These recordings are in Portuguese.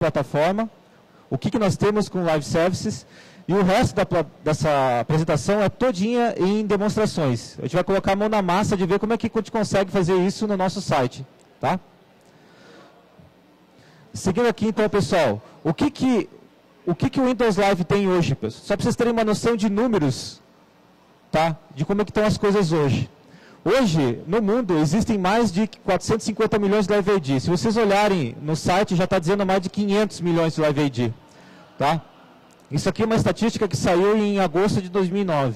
plataforma, o que nós temos com Live Services, e o resto dessa apresentação é todinha em demonstrações. A gente vai colocar a mão na massa de ver como é que a gente consegue fazer isso no nosso site. Tá? Seguindo aqui, então, pessoal, o que o Windows Live tem hoje, pessoal? Só para vocês terem uma noção de números, tá? De como é que estão as coisas hoje. Hoje, no mundo, existem mais de 450 milhões de Live ID. Se vocês olharem no site, já está dizendo mais de 500 milhões de Live ID. Tá? Isso aqui é uma estatística que saiu em agosto de 2009.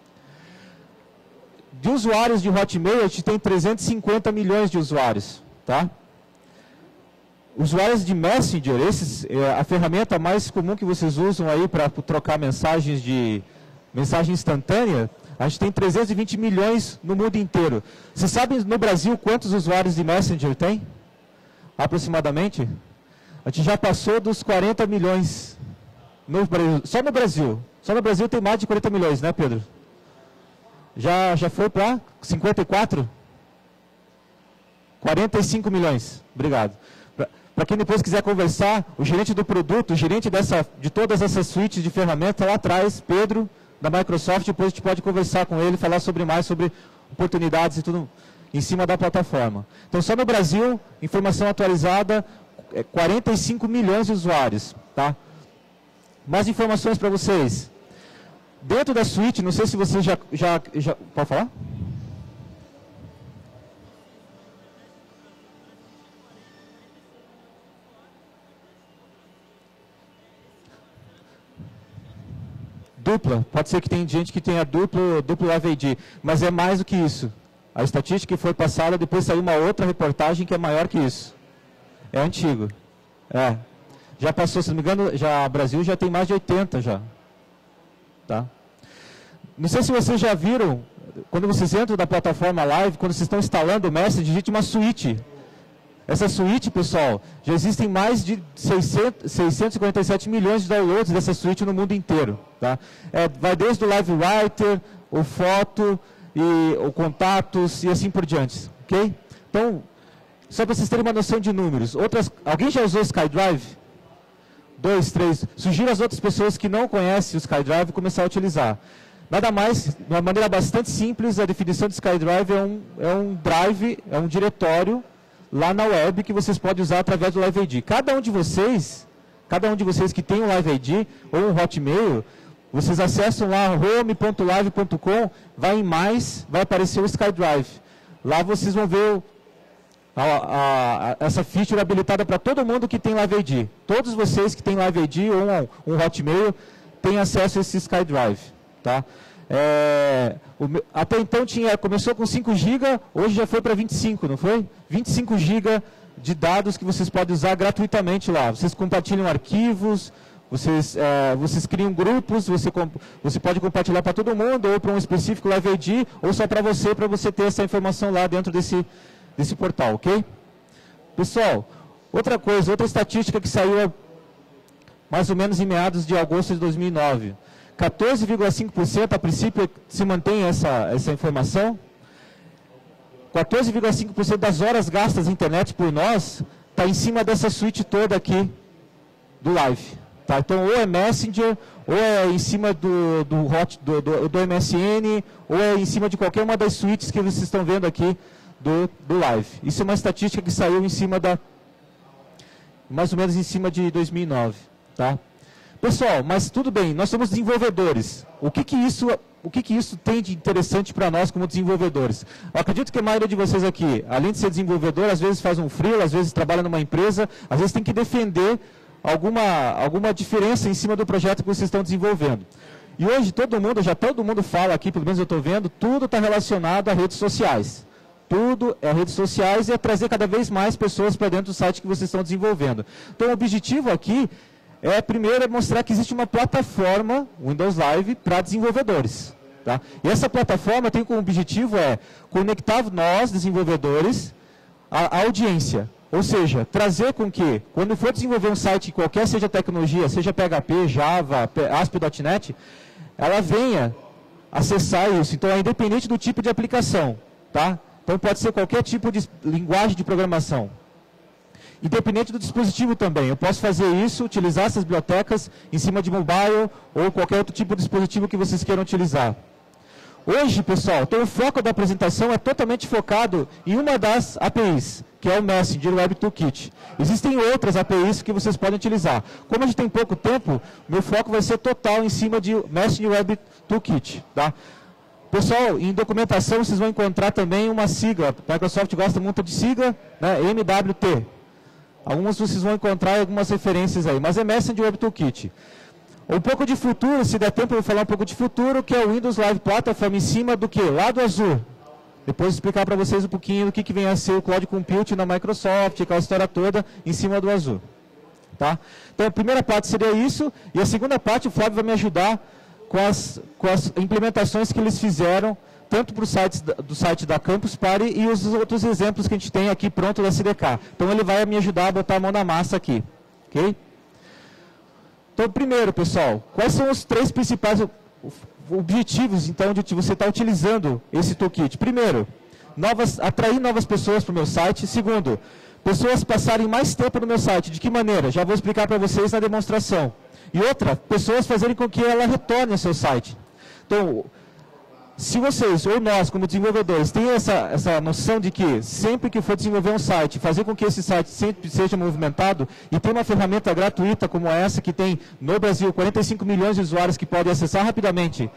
De usuários de Hotmail, a gente tem 350 milhões de usuários. Tá? Usuários de Messenger, a ferramenta mais comum que vocês usam aí para trocar mensagens de mensagem instantânea, a gente tem 320 milhões no mundo inteiro. Vocês sabem no Brasil quantos usuários de Messenger tem? Aproximadamente? A gente já passou dos 40 milhões. Só no Brasil. Só no Brasil tem mais de 40 milhões, né, Pedro? Já foi para 54? 45 milhões. Obrigado. Para quem depois quiser conversar, o gerente do produto, o gerente de todas essas suítes de ferramentas lá atrás, Pedro, da Microsoft, depois a gente pode conversar com ele, falar mais sobre oportunidades e tudo em cima da plataforma. Então, só no Brasil, informação atualizada, 45 milhões de usuários. Tá? Mais informações para vocês. Dentro da suíte, não sei se você já pode falar? Dupla, pode ser que tem gente que tenha duplo Live ID, mas é mais do que isso. A estatística que foi passada, depois saiu uma outra reportagem que é maior que isso. É antigo. Já passou, se não me engano, o Brasil já tem mais de 80 já. Tá? Não sei se vocês já viram, quando vocês entram na plataforma Live, quando vocês estão instalando o Messenger, digite uma suíte. Essa suíte, pessoal, já existem mais de 647 milhões de downloads dessa suíte no mundo inteiro. Tá? Vai desde o Live Writer, o Foto, o Contatos e assim por diante. Okay? Então, só para vocês terem uma noção de números. Alguém já usou o SkyDrive? 2, 3. Sugiro às outras pessoas que não conhecem o SkyDrive começar a utilizar. Nada mais, de uma maneira bastante simples, a definição de SkyDrive é um drive, é um diretório lá na web que vocês podem usar através do Live ID. Cada um de vocês que tem um Live ID ou um Hotmail, vocês acessam lá home.live.com, vai em mais, vai aparecer o SkyDrive. Lá vocês vão ver essa feature habilitada para todo mundo que tem Live ID. Todos vocês que têm Live ID ou um Hotmail têm acesso a esse SkyDrive. Tá? Até então começou com 5 GB, hoje já foi para 25, não foi? 25 GB de dados que vocês podem usar gratuitamente lá. Vocês compartilham arquivos, vocês criam grupos, você pode compartilhar para todo mundo, ou para um específico Live ID, ou só para você ter essa informação lá dentro desse portal, ok? Pessoal, outra estatística que saiu mais ou menos em meados de agosto de 2009. 14,5%, a princípio se mantém essa informação. 14,5% das horas gastas na internet por nós está em cima dessa suíte toda aqui do Live. Tá? Então, ou é Messenger, ou é em cima do MSN, ou é em cima de qualquer uma das suítes que vocês estão vendo aqui do Live. Isso é uma estatística que saiu em cima mais ou menos em cima de 2009. Tá? Pessoal, mas tudo bem, nós somos desenvolvedores. O que isso tem de interessante para nós como desenvolvedores? Eu acredito que a maioria de vocês aqui, além de ser desenvolvedor, às vezes faz um freela, às vezes trabalha numa empresa, às vezes tem que defender alguma diferença em cima do projeto que vocês estão desenvolvendo. E hoje todo mundo fala aqui, pelo menos eu estou vendo, tudo está relacionado a redes sociais. Tudo é redes sociais e é trazer cada vez mais pessoas para dentro do site que vocês estão desenvolvendo. Então o objetivo aqui primeiro mostrar que existe uma plataforma Windows Live para desenvolvedores. Tá? E essa plataforma tem como objetivo conectar nós, desenvolvedores, à audiência. Ou seja, trazer com que, quando for desenvolver um site, qualquer seja tecnologia, seja PHP, Java, ASP.NET, ela venha acessar isso. Então, é independente do tipo de aplicação. Tá? Então, pode ser qualquer tipo de linguagem de programação. independente do dispositivo também. Eu posso fazer isso, utilizar essas bibliotecas em cima de mobile ou qualquer outro tipo de dispositivo que vocês queiram utilizar. Hoje, pessoal, então o foco da apresentação é totalmente focado em uma das APIs, que é o Messenger Web Toolkit. Existem outras APIs que vocês podem utilizar. Como a gente tem pouco tempo, meu foco vai ser total em cima de Messenger Web Toolkit. Tá? Pessoal, em documentação vocês vão encontrar também uma sigla. A Microsoft gosta muito de sigla, né? MWT. Alguns vocês vão encontrar algumas referências aí, mas é Messenger Web Toolkit. Um pouco de futuro, se der tempo eu vou falar um pouco de futuro, que é o Windows Live Platform em cima do que? Lá do Azure. Depois explicar para vocês um pouquinho do que vem a ser o Cloud Computing na Microsoft, aquela história toda em cima do Azure. Tá? Então a primeira parte seria isso, e a segunda parte o Flávio vai me ajudar com as implementações que eles fizeram, tanto para do site da Campus Party e os outros exemplos que a gente tem aqui pronto da CDK. Então ele vai me ajudar a botar a mão na massa aqui. Ok? Então, primeiro, pessoal, quais são os 3 principais objetivos, então, de você estar utilizando esse toolkit? Primeiro, atrair novas pessoas para o meu site. Segundo, pessoas passarem mais tempo no meu site. De que maneira? Já vou explicar para vocês na demonstração. E outra, pessoas fazerem com que ela retorne ao seu site. Então, se vocês, ou nós, como desenvolvedores, têm essa noção de que sempre que for desenvolver um site, fazer com que esse site sempre seja movimentado, e tem uma ferramenta gratuita como essa, que tem no Brasil 45 milhões de usuários que podem acessar rapidamente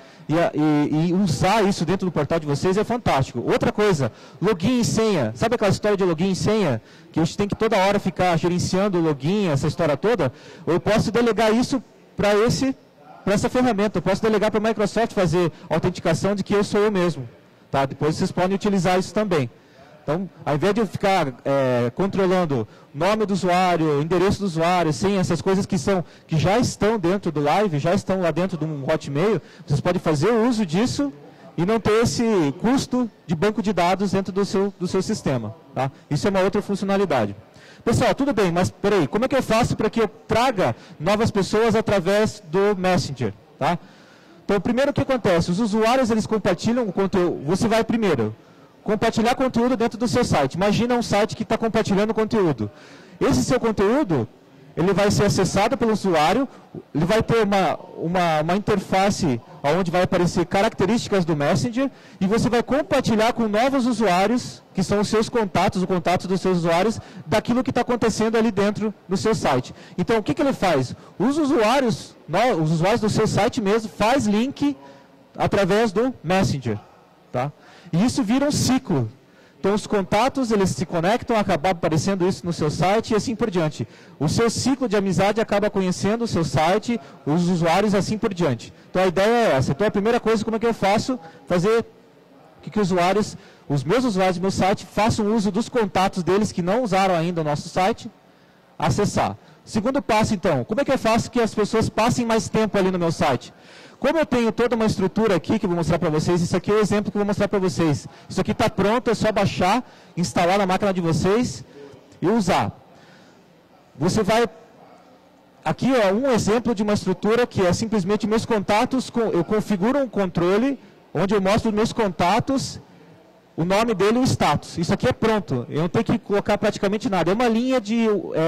e usar isso dentro do portal de vocês, é fantástico. Outra coisa, login e senha. Sabe aquela história de login e senha? Que a gente tem que toda hora ficar gerenciando o login, essa história toda? Eu posso delegar isso para essa ferramenta. Eu posso delegar para a Microsoft fazer a autenticação de que eu sou eu mesmo. Tá? Depois vocês podem utilizar isso também. Então, ao invés de eu ficar controlando nome do usuário, endereço do usuário, senha, essas coisas que já estão dentro do Live, já estão lá dentro de um Hotmail, vocês podem fazer o uso disso e não ter esse custo de banco de dados dentro do seu sistema. Tá? Isso é uma outra funcionalidade. Pessoal, tudo bem, mas peraí, como é que eu faço para que eu traga novas pessoas através do Messenger? Tá? Então, primeiro o que acontece? Os usuários, eles compartilham o conteúdo. Você vai primeiro compartilhar conteúdo dentro do seu site. Imagina um site que está compartilhando conteúdo. Esse seu conteúdo, ele vai ser acessado pelo usuário, ele vai ter uma interface onde vai aparecer características do Messenger, e você vai compartilhar com novos usuários, que são os seus contatos, o contato dos seus usuários, daquilo que está acontecendo ali dentro do seu site. Então, o que ele faz? Os usuários do seu site mesmo, faz link através do Messenger. Tá? E isso vira um ciclo. Então, os contatos, eles se conectam, acaba aparecendo isso no seu site e assim por diante. O seu ciclo de amizade acaba conhecendo o seu site, os usuários, assim por diante. Então, a ideia é essa. Então, a primeira coisa, como é que eu faço? Fazer que os meus usuários do meu site, façam uso dos contatos deles que não usaram ainda o nosso site, acessar. Segundo passo, então, como é que eu faço que as pessoas passem mais tempo ali no meu site? Como eu tenho toda uma estrutura aqui que eu vou mostrar para vocês, isso aqui é o exemplo que eu vou mostrar para vocês. Isso aqui está pronto, é só baixar, instalar na máquina de vocês e usar. Você vai... Aqui é um exemplo de uma estrutura que é simplesmente meus contatos, eu configuro um controle onde eu mostro meus contatos, o nome dele e o status. Isso aqui é pronto, eu não tenho que colocar praticamente nada. É uma linha de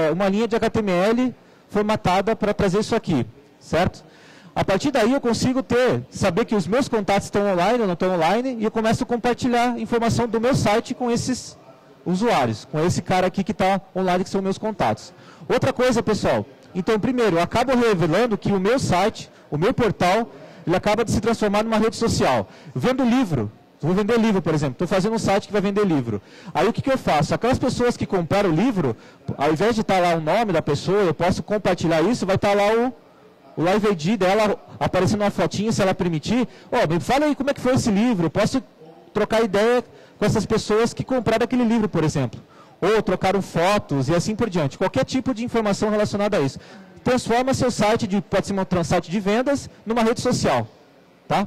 HTML formatada para trazer isso aqui, certo? A partir daí eu consigo saber que os meus contatos estão online ou não estão online, e eu começo a compartilhar informação do meu site com esses usuários, com esse cara aqui que está online, que são meus contatos. Outra coisa, pessoal, então primeiro, eu acabo revelando que o meu site, o meu portal, ele acaba de se transformar numa rede social. Eu vendo livro, vou vender livro, por exemplo, estou fazendo um site que vai vender livro. Aí o que eu faço? Aquelas pessoas que compraram o livro, ao invés de estar lá o nome da pessoa, eu posso compartilhar isso, vai estar lá o Live ID dela aparecendo uma fotinha, se ela permitir. Me fala aí como é que foi esse livro. Eu posso trocar ideia com essas pessoas que compraram aquele livro, por exemplo. Ou trocaram fotos e assim por diante. Qualquer tipo de informação relacionada a isso. Transforma seu site, pode ser um site de vendas, numa rede social. Tá?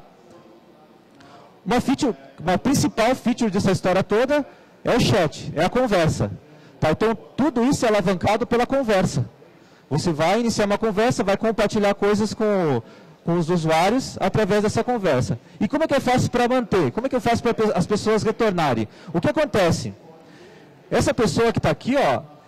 Uma principal feature dessa história toda é o chat, é a conversa. Tá? Então, tudo isso é alavancado pela conversa. Você vai iniciar uma conversa, vai compartilhar coisas com os usuários através dessa conversa. E como é que eu faço para manter? Como é que eu faço para as pessoas retornarem? O que acontece? Essa pessoa que está aqui,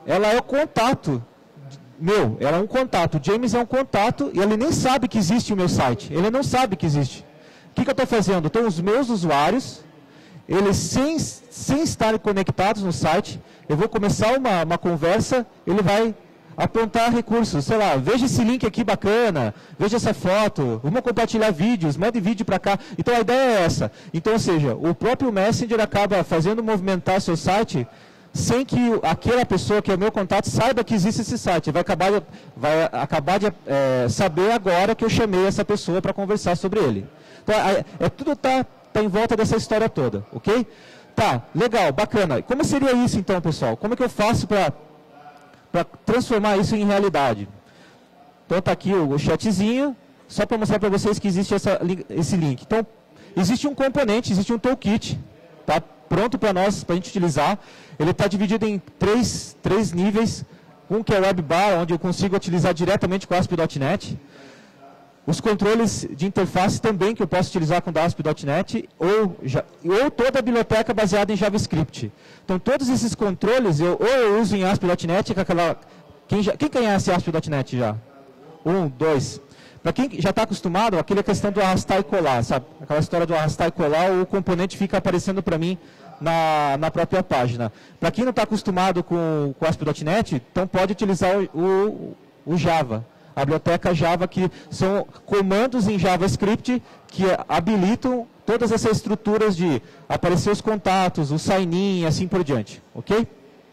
ela é o contato meu, ela é um contato. O James é um contato e ele nem sabe que existe o meu site. Ele não sabe que existe. O que eu estou fazendo? Então, os meus usuários, eles sem estarem conectados no site, eu vou começar uma conversa, ele vai apontar recursos, sei lá, veja esse link aqui bacana, veja essa foto, vamos compartilhar vídeos, mande vídeo para cá. Então a ideia é essa. Então, ou seja, o próprio Messenger acaba fazendo movimentar seu site sem que aquela pessoa que é o meu contato saiba que existe esse site. Vai acabar de saber agora que eu chamei essa pessoa para conversar sobre ele. Então, tudo está em volta dessa história toda, ok? Tá, legal, bacana. Como seria isso então, pessoal? Como é que eu faço para transformar isso em realidade? Então está aqui o chatzinho, só para mostrar para vocês que existe esse link. Então, existe um componente, existe um toolkit, tá pronto para nós, para a gente utilizar. Ele está dividido em três níveis. Um que é o WebBar, onde eu consigo utilizar diretamente com ASP.NET. Os controles de interface também, que eu posso utilizar com ASP.NET, ou toda a biblioteca baseada em JavaScript. Então, todos esses controles, eu uso em ASP.NET, quem conhece ASP.NET já? 1, 2. Para quem já está acostumado, aquela questão do arrastar e colar, sabe? Aquela história do arrastar e colar, o componente fica aparecendo para mim na própria página. Para quem não está acostumado com ASP.NET, então pode utilizar o Java. A biblioteca Java, que são comandos em JavaScript que habilitam todas essas estruturas de aparecer os contatos, o sign-in e assim por diante. Ok?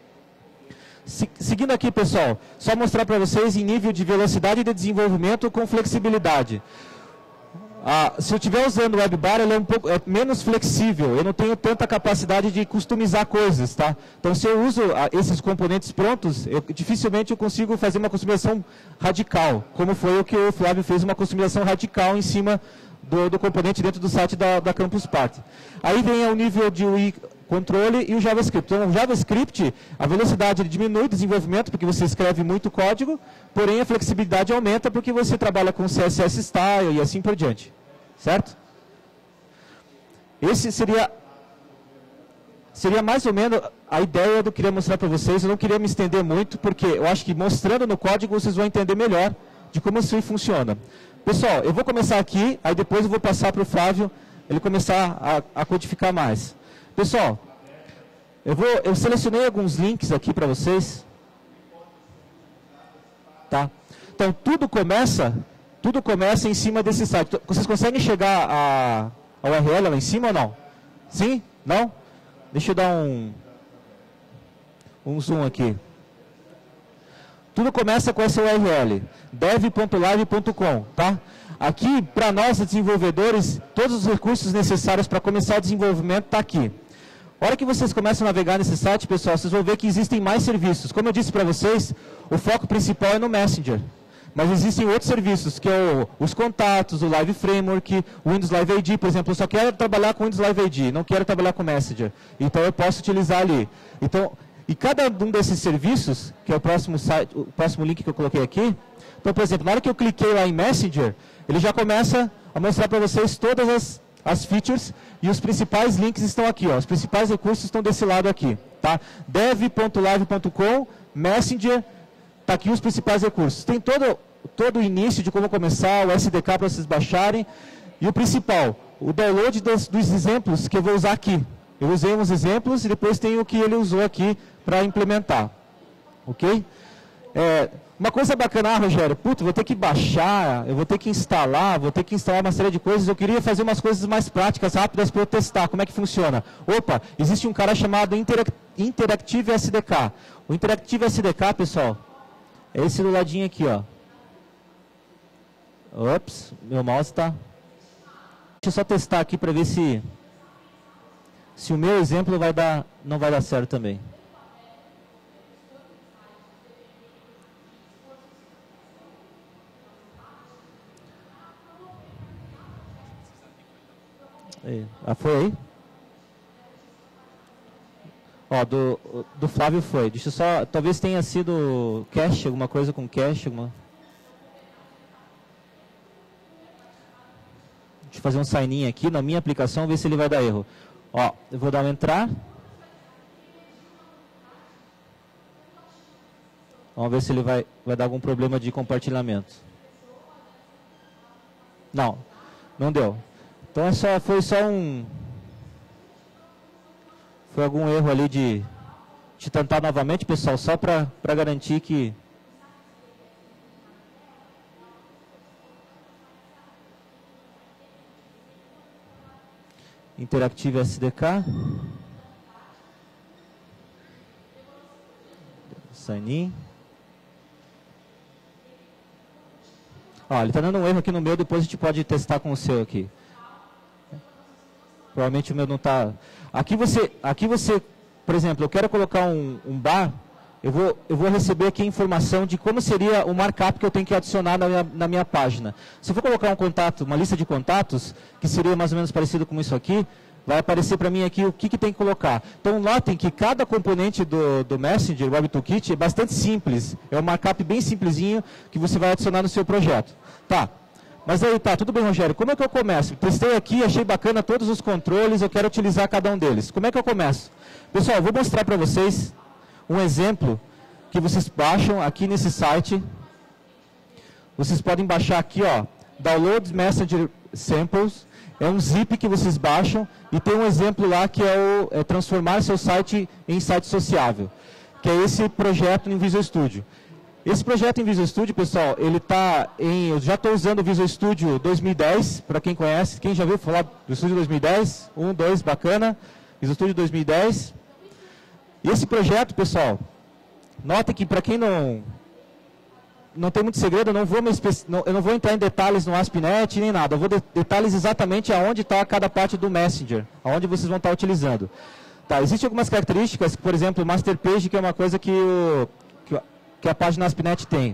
Seguindo aqui, pessoal, só mostrar para vocês em nível de velocidade de desenvolvimento com flexibilidade. Se eu estiver usando o WebBar, ele é menos flexível, eu não tenho tanta capacidade de customizar coisas, tá? Então, se eu uso esses componentes prontos, dificilmente eu consigo fazer uma customização radical, como foi o que o Flávio fez, uma customização radical em cima do componente dentro do site da Campus Party. Aí vem o nível de UI controle e o JavaScript. Então, o JavaScript, a velocidade diminui o desenvolvimento, porque você escreve muito código, porém a flexibilidade aumenta porque você trabalha com CSS Style e assim por diante. Certo? Esse seria mais ou menos a ideia do que eu queria mostrar para vocês. Eu não queria me estender muito, porque eu acho que mostrando no código vocês vão entender melhor de como isso funciona. Pessoal, eu vou começar aqui, aí depois eu vou passar para o Flávio, ele começar a codificar mais. Pessoal, eu selecionei alguns links aqui para vocês. Tá? Então, tudo começa em cima desse site. Vocês conseguem chegar a URL lá em cima ou não? Sim? Não? Deixa eu dar um zoom aqui. Tudo começa com essa URL, dev.live.com, tá? Aqui, para nós desenvolvedores, todos os recursos necessários para começar o desenvolvimento estão aqui. A hora que vocês começam a navegar nesse site, pessoal, vocês vão ver que existem mais serviços. Como eu disse para vocês, o foco principal é no Messenger. Mas existem outros serviços, que é os contatos, o Live Framework, o Windows Live AD, por exemplo. Eu só quero trabalhar com o Windows Live AD, não quero trabalhar com Messenger. Então, eu posso utilizar ali. Então, e cada um desses serviços, que é o próximo link que eu coloquei aqui. Então, por exemplo, na hora que eu cliquei lá em Messenger, ele já começa a mostrar para vocês todas as features e os principais links estão aqui. Ó, os principais recursos estão desse lado aqui. Tá? dev.live.com, Messenger, está aqui os principais recursos. Tem todo o início de como começar, o SDK para vocês baixarem. E o principal, o download dos exemplos que eu vou usar aqui. Eu usei uns exemplos e depois tem o que ele usou aqui para implementar. Ok? Uma coisa bacana, Rogério, vou ter que baixar, eu vou ter que instalar uma série de coisas. Eu queria fazer umas coisas mais práticas, rápidas para eu testar. Como é que funciona? Opa, existe um cara chamado Interactive SDK. O Interactive SDK, pessoal, é esse do ladinho aqui, ó. Ops, meu mouse está... Deixa eu só testar aqui para ver se o meu exemplo não vai dar certo também. Foi aí? Ó, do Flávio foi. Deixa eu só... Talvez tenha sido cache, alguma coisa com cache. Deixa eu fazer um sign-in aqui na minha aplicação, ver se ele vai dar erro. Ó, eu vou dar um entrar. Vamos ver se ele vai dar algum problema de compartilhamento. Não, não deu. Então foi só um... Foi algum erro ali de tentar novamente, pessoal, só para garantir que... Interactive SDK. Sign in. Ó, ele está dando um erro aqui no meu, depois a gente pode testar com o seu aqui. Provavelmente o meu não está... Aqui você, por exemplo, eu quero colocar um bar, eu vou receber aqui a informação de como seria o markup que eu tenho que adicionar na minha página. Se eu for colocar um contato, uma lista de contatos, que seria mais ou menos parecido com isso aqui, vai aparecer para mim aqui o que tem que colocar. Então, notem que cada componente do Messenger, Web Toolkit, é bastante simples. É um markup bem simplesinho que você vai adicionar no seu projeto. Tá. Mas aí, tá, tudo bem, Rogério. Como é que eu começo? Testei aqui, achei bacana todos os controles, eu quero utilizar cada um deles. Como é que eu começo? Pessoal, eu vou mostrar para vocês um exemplo que vocês baixam aqui nesse site. Vocês podem baixar aqui, ó, Download Messenger Samples. É um zip que vocês baixam e tem um exemplo lá que é transformar seu site em site sociável, que é esse projeto em Visual Studio. Esse projeto em Visual Studio, pessoal, ele está em... Eu já estou usando o Visual Studio 2010, para quem conhece. Quem já viu falar do Studio 2010? 1, 2, bacana. Visual Studio 2010. E esse projeto, pessoal, nota que para quem não tem muito segredo, eu não vou entrar em detalhes no ASP.NET nem nada. Eu vou detalhes exatamente aonde está cada parte do Messenger, aonde vocês vão estar utilizando. Tá, existem algumas características, por exemplo, o Master Page, que é uma coisa que a página ASP.NET tem.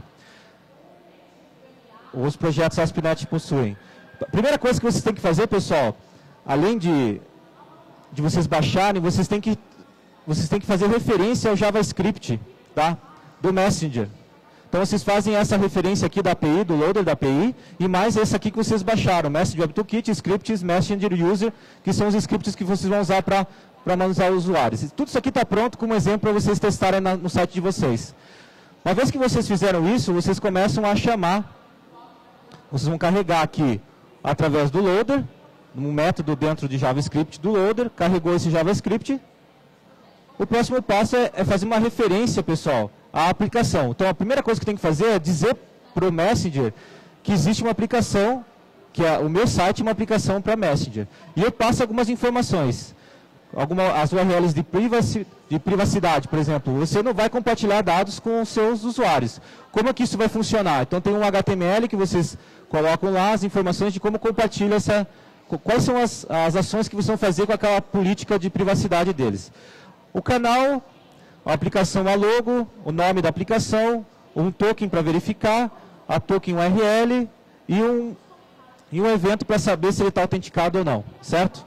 Os projetos ASP.NET possuem. A primeira coisa que vocês têm que fazer, pessoal, além de vocês baixarem, vocês têm que fazer referência ao JavaScript, tá? Do Messenger. Então, vocês fazem essa referência aqui da API, do loader da API, e mais esse aqui que vocês baixaram, Messenger Web Toolkit, Scripts, Messenger User, que são os scripts que vocês vão usar para manusear os usuários. Tudo isso aqui está pronto como exemplo para vocês testarem no site de vocês. Uma vez que vocês fizeram isso, vocês começam a chamar, vocês vão carregar aqui, através do loader, um método dentro de JavaScript do loader, carregou esse JavaScript. O próximo passo é fazer uma referência, pessoal, à aplicação. Então, a primeira coisa que tem que fazer é dizer para o Messenger que existe uma aplicação, que é o meu site, uma aplicação para Messenger. E eu passo algumas informações. As URLs de privacidade, por exemplo. Você não vai compartilhar dados com os seus usuários. Como é que isso vai funcionar? Então, tem um HTML que vocês colocam lá, as informações de como compartilha quais são as ações que vocês vão fazer com aquela política de privacidade deles. O canal, a aplicação a logo, o nome da aplicação, um token para verificar, a token URL e um evento para saber se ele está autenticado ou não, certo?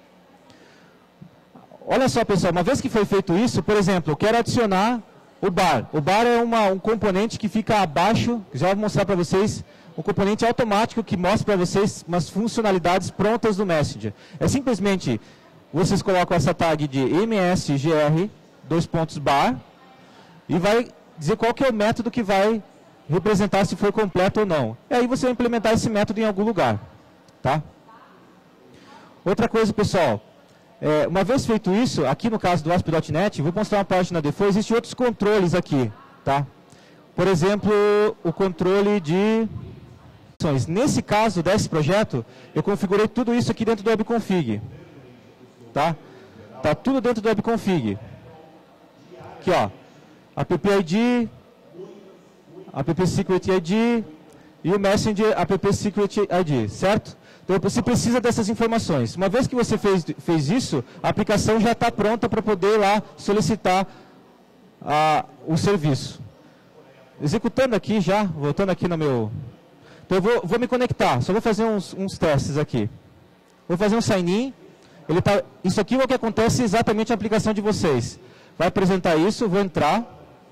Olha só, pessoal, uma vez que foi feito isso, por exemplo, eu quero adicionar o bar. O bar é um componente que fica abaixo, já vou mostrar para vocês, um componente automático que mostra para vocês umas funcionalidades prontas do Messenger. É simplesmente, vocês colocam essa tag de msgr, bar, e vai dizer qual que é o método que vai representar se foi completo ou não. E aí você vai implementar esse método em algum lugar. Tá? Outra coisa, pessoal, uma vez feito isso, aqui no caso do ASP.NET, vou mostrar uma página depois, existem outros controles aqui. Tá? Por exemplo, o controle de... Nesse caso desse projeto, eu configurei tudo isso aqui dentro do webconfig. Tá? Tá tudo dentro do webconfig. Aqui, ó, app-id, app-secret-id e o Messenger app-secret-id, certo? Então, você precisa dessas informações. Uma vez que você fez isso, a aplicação já está pronta para poder ir lá solicitar o serviço. Executando aqui já, voltando aqui no meu... Então, eu vou me conectar, só vou fazer uns testes aqui. Vou fazer um sign-in. Isso aqui é o que acontece exatamente na aplicação de vocês. Vai apresentar isso, vou entrar.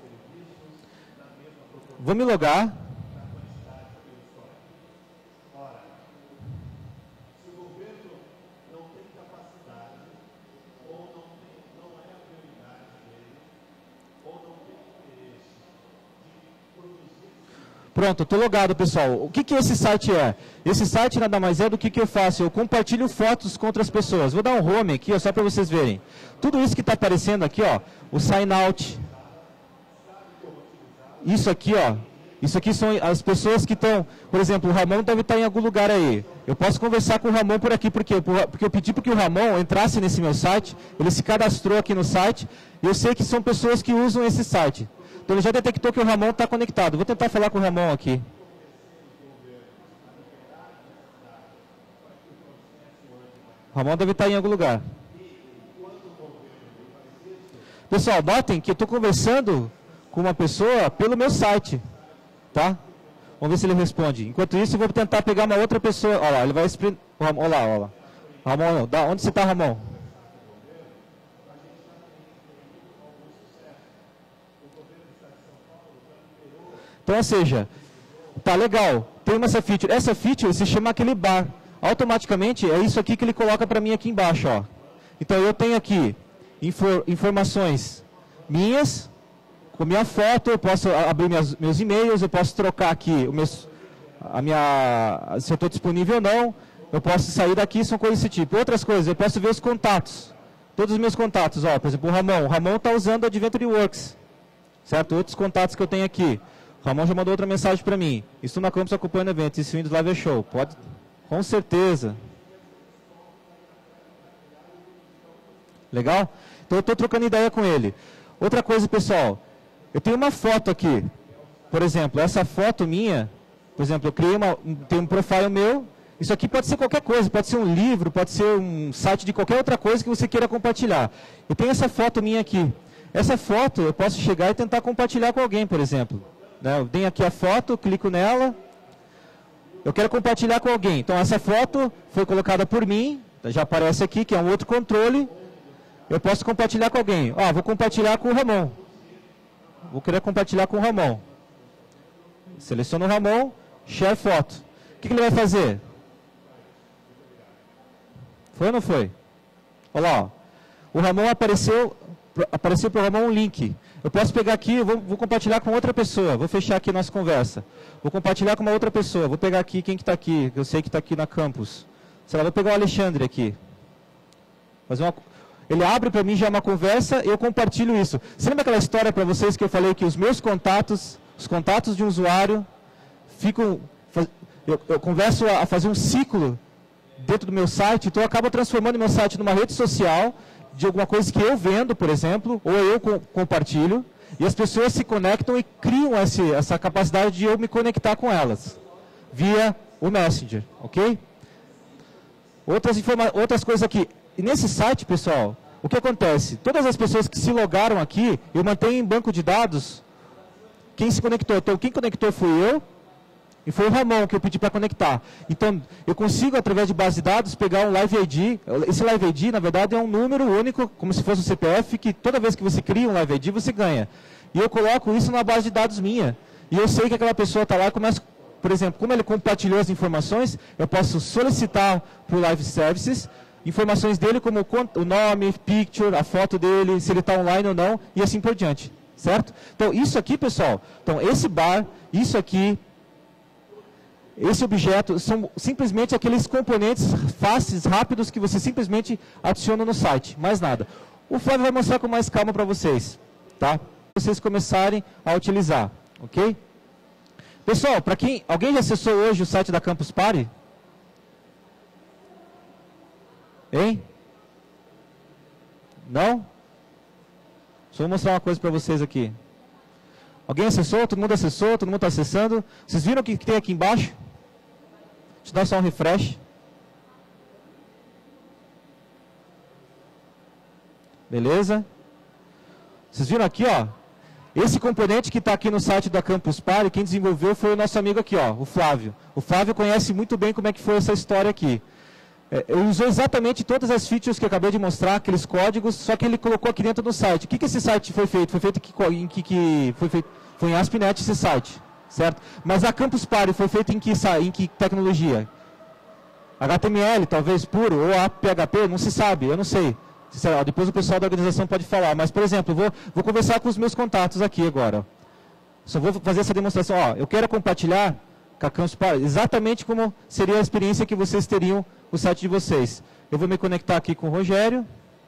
Vou me logar. Pronto, estou logado, pessoal. O que esse site é? Esse site nada mais é do que eu faço. Eu compartilho fotos com outras pessoas. Vou dar um home aqui, ó, só para vocês verem. Tudo isso que está aparecendo aqui, ó, o sign out. Isso aqui, ó. Isso aqui são as pessoas que estão... Por exemplo, o Ramon deve estar em algum lugar aí. Eu posso conversar com o Ramon por aqui. Por quê? Porque eu pedi para que o Ramon entrasse nesse meu site. Ele se cadastrou aqui no site. E eu sei que são pessoas que usam esse site. Então ele já detectou que o Ramon está conectado. Vou tentar falar com o Ramon aqui. O Ramon deve estar em algum lugar. Pessoal, notem que eu estou conversando com uma pessoa pelo meu site. Tá? Vamos ver se ele responde. Enquanto isso, eu vou tentar pegar uma outra pessoa. Olha lá, ele vai explicar. Olha lá, olha lá. Ramon, onde você está, Ramon? Então, ou seja, tá legal, tem essa feature. Essa feature se chama aquele bar. Automaticamente, é isso aqui que ele coloca para mim aqui embaixo. Ó. Então, eu tenho aqui informações minhas, com minha foto, eu posso abrir meus e-mails, eu posso trocar aqui se eu estou disponível ou não, eu posso sair daqui, são coisas desse tipo. Outras coisas, eu posso ver os contatos, todos os meus contatos. Ó, por exemplo, o Ramon está usando o Adventure Works, certo? Outros contatos que eu tenho aqui. O Ramon já mandou outra mensagem para mim. Estou na campus acompanhando eventos. Esse Windows Live é show. Pode, com certeza. Legal? Então eu estou trocando ideia com ele. Outra coisa, pessoal. Eu tenho uma foto aqui. Por exemplo, essa foto minha. Por exemplo, eu criei tem um profile meu. Isso aqui pode ser qualquer coisa. Pode ser um livro, pode ser um site de qualquer outra coisa que você queira compartilhar. Eu tenho essa foto minha aqui. Essa foto eu posso chegar e tentar compartilhar com alguém, por exemplo. Eu tenho aqui a foto, clico nela, eu quero compartilhar com alguém. Então essa foto foi colocada por mim, já aparece aqui que é um outro controle, eu posso compartilhar com alguém. Vou compartilhar com o Ramon. Vou querer compartilhar com o Ramon. Seleciono o Ramon, share foto. O que ele vai fazer? Foi ou não foi? Olha lá, ó. O Ramon apareceu para o Ramon um link. Eu posso pegar aqui, vou compartilhar com outra pessoa. Vou fechar aqui a nossa conversa. Vou compartilhar com uma outra pessoa. Vou pegar aqui quem que está aqui, que eu sei que está aqui na campus. Sei lá, vou pegar o Alexandre aqui. Ele abre para mim já uma conversa e eu compartilho isso. Você lembra aquela história para vocês que eu falei que os meus contatos, os contatos de um usuário, eu converso a fazer um ciclo dentro do meu site, então eu acabo transformando o meu site numa rede social de alguma coisa que eu vendo, por exemplo, ou eu compartilho, e as pessoas se conectam e criam essa capacidade de eu me conectar com elas, via o Messenger, ok? Outras coisas aqui. E nesse site, pessoal, o que acontece? Todas as pessoas que se logaram aqui, eu mantenho em banco de dados quem se conectou. Então, quem conectou fui eu, e foi o Ramon que eu pedi para conectar. Então, eu consigo, através de base de dados, pegar um Live ID. Esse Live ID, na verdade, é um número único, como se fosse um CPF, que toda vez que você cria um Live ID, você ganha. E eu coloco isso na base de dados minha. E eu sei que aquela pessoa está lá e começa, por exemplo, como ele compartilhou as informações, eu posso solicitar para o Live Services informações dele, como o nome, picture, a foto dele, se ele está online ou não, e assim por diante. Certo? Então, isso aqui, pessoal, então, esse bar, isso aqui, esse objeto são simplesmente aqueles componentes fáceis, rápidos, que você simplesmente adiciona no site, mais nada. O Flávio vai mostrar com mais calma para vocês, tá? Para vocês começarem a utilizar, ok? Pessoal, alguém já acessou hoje o site da Campus Party? Hein? Não? Só vou mostrar uma coisa para vocês aqui. Alguém acessou? Todo mundo acessou? Todo mundo está acessando? Vocês viram o que tem aqui embaixo? Deixa eu dar só um refresh. Beleza? Vocês viram aqui, ó? Esse componente que está aqui no site da Campus Party, quem desenvolveu foi o nosso amigo aqui, ó, o Flávio. O Flávio conhece muito bem como é que foi essa história aqui. Ele usou exatamente todas as features que eu acabei de mostrar, aqueles códigos, só que ele colocou aqui dentro do site. O que esse site foi feito? Foi feito foi em ASP.NET esse site, certo? Mas a Campus Party foi feita em que tecnologia? HTML, talvez puro, ou a PHP, não se sabe, eu não sei. Depois o pessoal da organização pode falar. Mas, por exemplo, vou conversar com os meus contatos aqui agora. Só vou fazer essa demonstração. Ó, eu quero compartilhar com a Campus Party, exatamente como seria a experiência que vocês teriam no site de vocês. Eu vou me conectar aqui com o Rogério.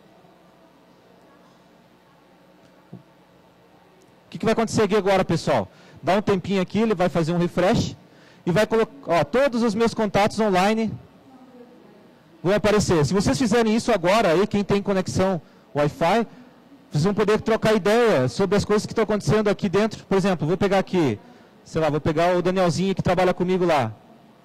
O que vai acontecer aqui agora, pessoal? Dá um tempinho aqui, ele vai fazer um refresh e vai colocar, ó, todos os meus contatos online vão aparecer. Se vocês fizerem isso agora, aí quem tem conexão Wi-Fi, vocês vão poder trocar ideia sobre as coisas que estão acontecendo aqui dentro. Por exemplo, vou pegar aqui, sei lá, vou pegar o Danielzinho que trabalha comigo lá.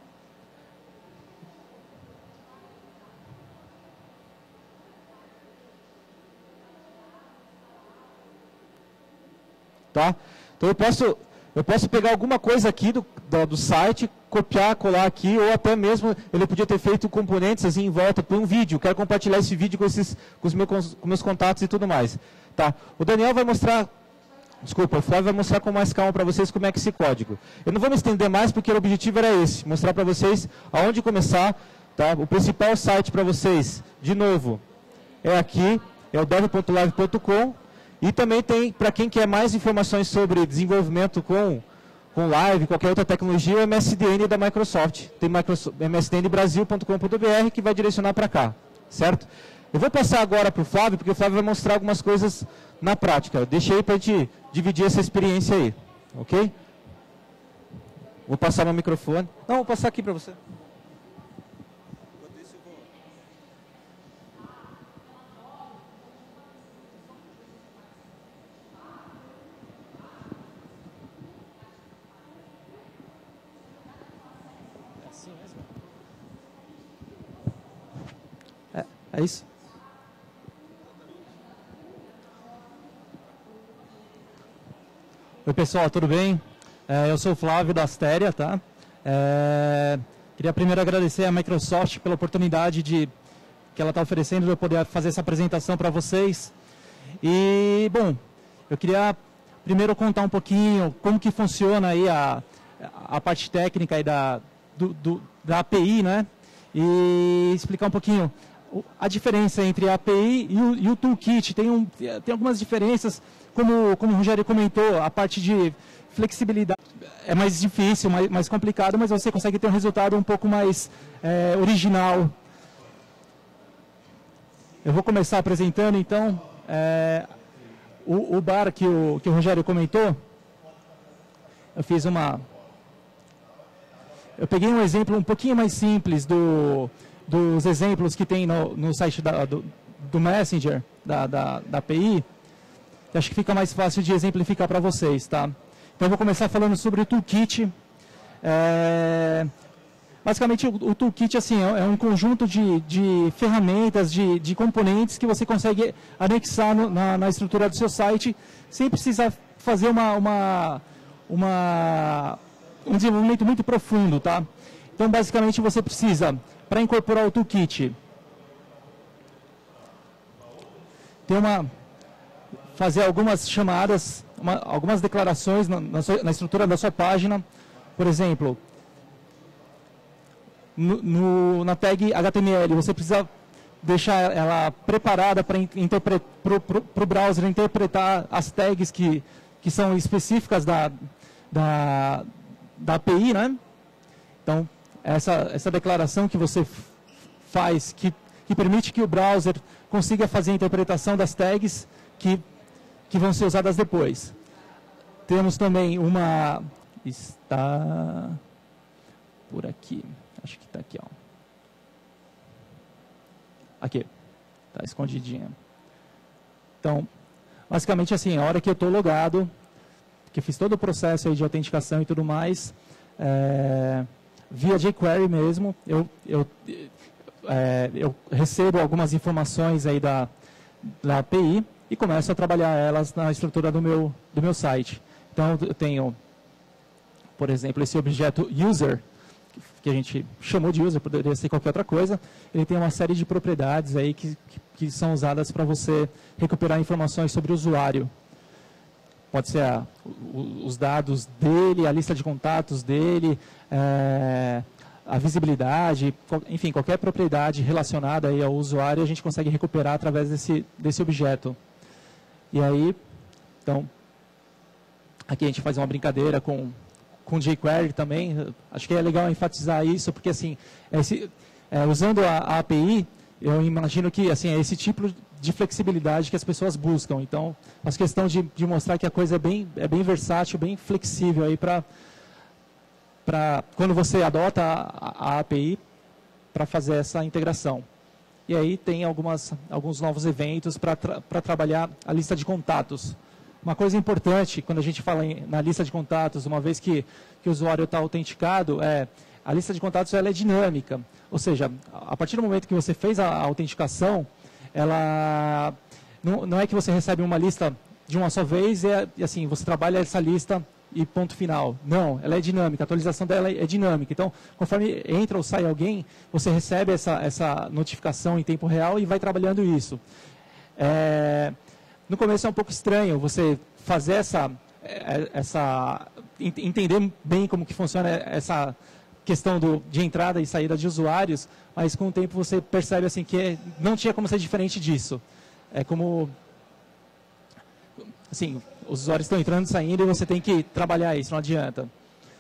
Tá? Então eu posso pegar alguma coisa aqui do site, copiar, colar aqui, ou até mesmo ele podia ter feito componentes assim em volta para um vídeo. Quero compartilhar esse vídeo com os meus contatos e tudo mais. Tá? O Daniel vai mostrar, desculpa, o Flávio vai mostrar com mais calma para vocês como é que é esse código. Eu não vou me estender mais porque o objetivo era esse, mostrar para vocês aonde começar. Tá? O principal site para vocês, de novo, é aqui, é o dev.live.com. E também tem, para quem quer mais informações sobre desenvolvimento com Live, qualquer outra tecnologia, o MSDN da Microsoft. Tem msdnbrasil.com.br que vai direcionar para cá, certo? Eu vou passar agora para o Flávio, porque o Flávio vai mostrar algumas coisas na prática. Eu deixei para a gente dividir essa experiência aí, ok? Vou passar meu microfone. Não, vou passar aqui para você. É isso? Oi pessoal, tudo bem? Eu sou o Flávio da Astéria, tá? Queria primeiro agradecer à Microsoft pela oportunidade que ela está oferecendo de eu poder fazer essa apresentação para vocês. E, bom, eu queria primeiro contar um pouquinho como que funciona aí a parte técnica aí da API, né? E explicar um pouquinho a diferença entre a API e o Toolkit. Tem algumas diferenças, como o Rogério comentou, a parte de flexibilidade é mais difícil, mais complicado, mas você consegue ter um resultado um pouco mais original. Eu vou começar apresentando, então, o bar que o Rogério comentou. Eu peguei um exemplo um pouquinho mais simples dos exemplos que tem no site do Messenger, da API, que acho que fica mais fácil de exemplificar para vocês, tá? Então eu vou começar falando sobre o Toolkit. Basicamente o Toolkit assim, é um conjunto de ferramentas, de componentes que você consegue anexar na estrutura do seu site, sem precisar fazer um desenvolvimento muito profundo, tá? Então basicamente você precisa, para incorporar o Toolkit, fazer algumas chamadas, algumas declarações na estrutura da sua página. Por exemplo, na tag HTML, você precisa deixar ela preparada para o browser interpretar as tags que são específicas da API, né? Então, essa declaração que você faz, que permite que o browser consiga fazer a interpretação das tags que vão ser usadas depois. Temos também está por aqui, acho que está aqui, ó. Aqui, está escondidinha. Então, basicamente assim, a hora que eu estou logado, que fiz todo o processo aí de autenticação e tudo mais, via jQuery mesmo, eu recebo algumas informações aí da API e começo a trabalhar elas na estrutura do meu site. Então, eu tenho, por exemplo, esse objeto user, que a gente chamou de user, poderia ser qualquer outra coisa. Ele tem uma série de propriedades aí que são usadas para você recuperar informações sobre o usuário. Pode ser os dados dele, a lista de contatos dele, a visibilidade, enfim, qualquer propriedade relacionada aí ao usuário, a gente consegue recuperar através desse objeto. E aí, então, Aqui a gente faz uma brincadeira com jQuery também. Acho que é legal enfatizar isso, porque assim, usando a API, eu imagino que assim, é esse tipo de flexibilidade que as pessoas buscam. Então, faço questão de mostrar que a coisa é bem versátil, bem flexível aí para quando você adota a API para fazer essa integração. E aí tem alguns novos eventos para trabalhar a lista de contatos. Uma coisa importante, quando a gente fala na lista de contatos, uma vez que o usuário está autenticado, a lista de contatos ela é dinâmica. Ou seja, a partir do momento que você fez a autenticação, ela não é que você recebe uma lista de uma só vez e assim, você trabalha essa lista e ponto final. Não, ela é dinâmica, a atualização dela é dinâmica. Então, conforme entra ou sai alguém, você recebe essa notificação em tempo real e vai trabalhando isso. No começo é um pouco estranho você fazer entender bem como que funciona essa questão de entrada e saída de usuários, mas com o tempo você percebe assim que não tinha como ser diferente disso. É como assim, os usuários estão entrando e saindo e você tem que trabalhar isso, não adianta.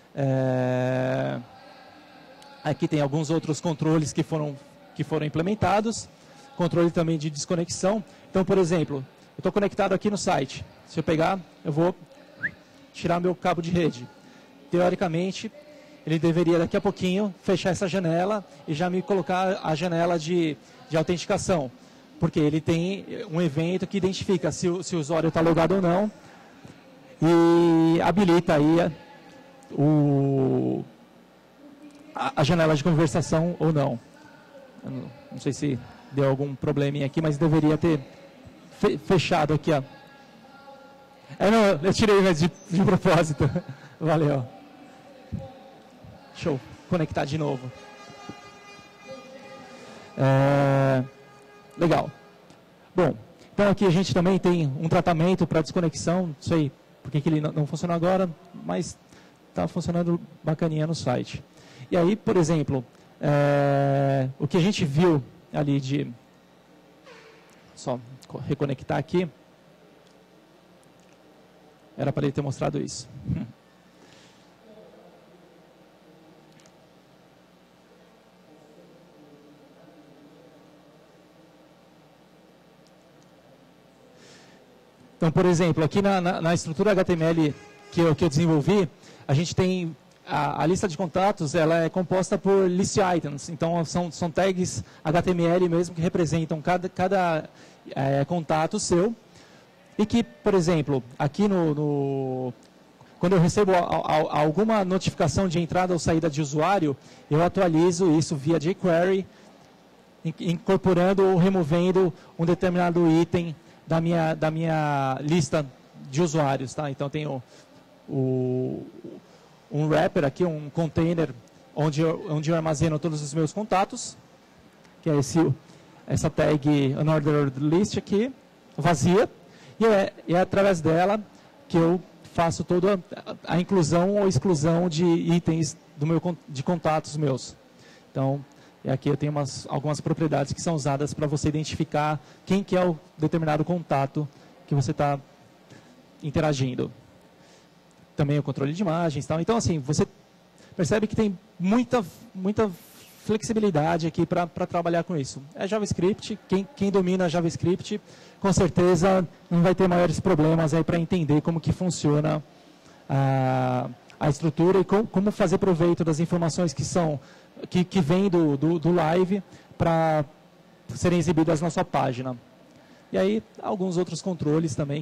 Aqui tem alguns outros controles que foram implementados, controle também de desconexão. Então, por exemplo, eu estou conectado aqui no site. Se eu pegar, eu vou tirar meu cabo de rede. Teoricamente, ele deveria daqui a pouquinho fechar essa janela e já me colocar a janela de autenticação. Porque ele tem um evento que identifica se o usuário está logado ou não e habilita aí a janela de conversação ou não. Eu não sei se deu algum probleminha aqui, mas deveria ter fechado aqui. Ó. Não, eu tirei mas de propósito. Valeu. Deixa eu conectar de novo. Legal. Bom, então aqui a gente também tem um tratamento para desconexão. Não sei por que ele não funciona agora, mas está funcionando bacaninha no site. E aí, por exemplo, o que a gente viu ali de... Só reconectar aqui. Era para ele ter mostrado isso. Então, por exemplo, aqui na estrutura HTML que eu desenvolvi, a gente tem a lista de contatos, ela é composta por list items. Então, são tags HTML mesmo que representam cada contato seu. E que, por exemplo, aqui quando eu recebo alguma notificação de entrada ou saída de usuário, eu atualizo isso via jQuery, incorporando ou removendo um determinado item da minha lista de usuários. Tá? Então, tenho um wrapper aqui, um container, onde eu armazeno todos os meus contatos, que é essa tag unordered list aqui, vazia, e é através dela que eu faço toda a inclusão ou exclusão de itens de contatos meus. Então, aqui eu tenho algumas propriedades que são usadas para você identificar quem que é o determinado contato que você está interagindo. Também o controle de imagens. Tal. Então, assim, você percebe que tem muita flexibilidade aqui para trabalhar com isso. É JavaScript, quem domina JavaScript, com certeza não vai ter maiores problemas aí para entender como que funciona a estrutura e como fazer proveito das informações que vêm do live para serem exibidas na sua página. E aí, alguns outros controles também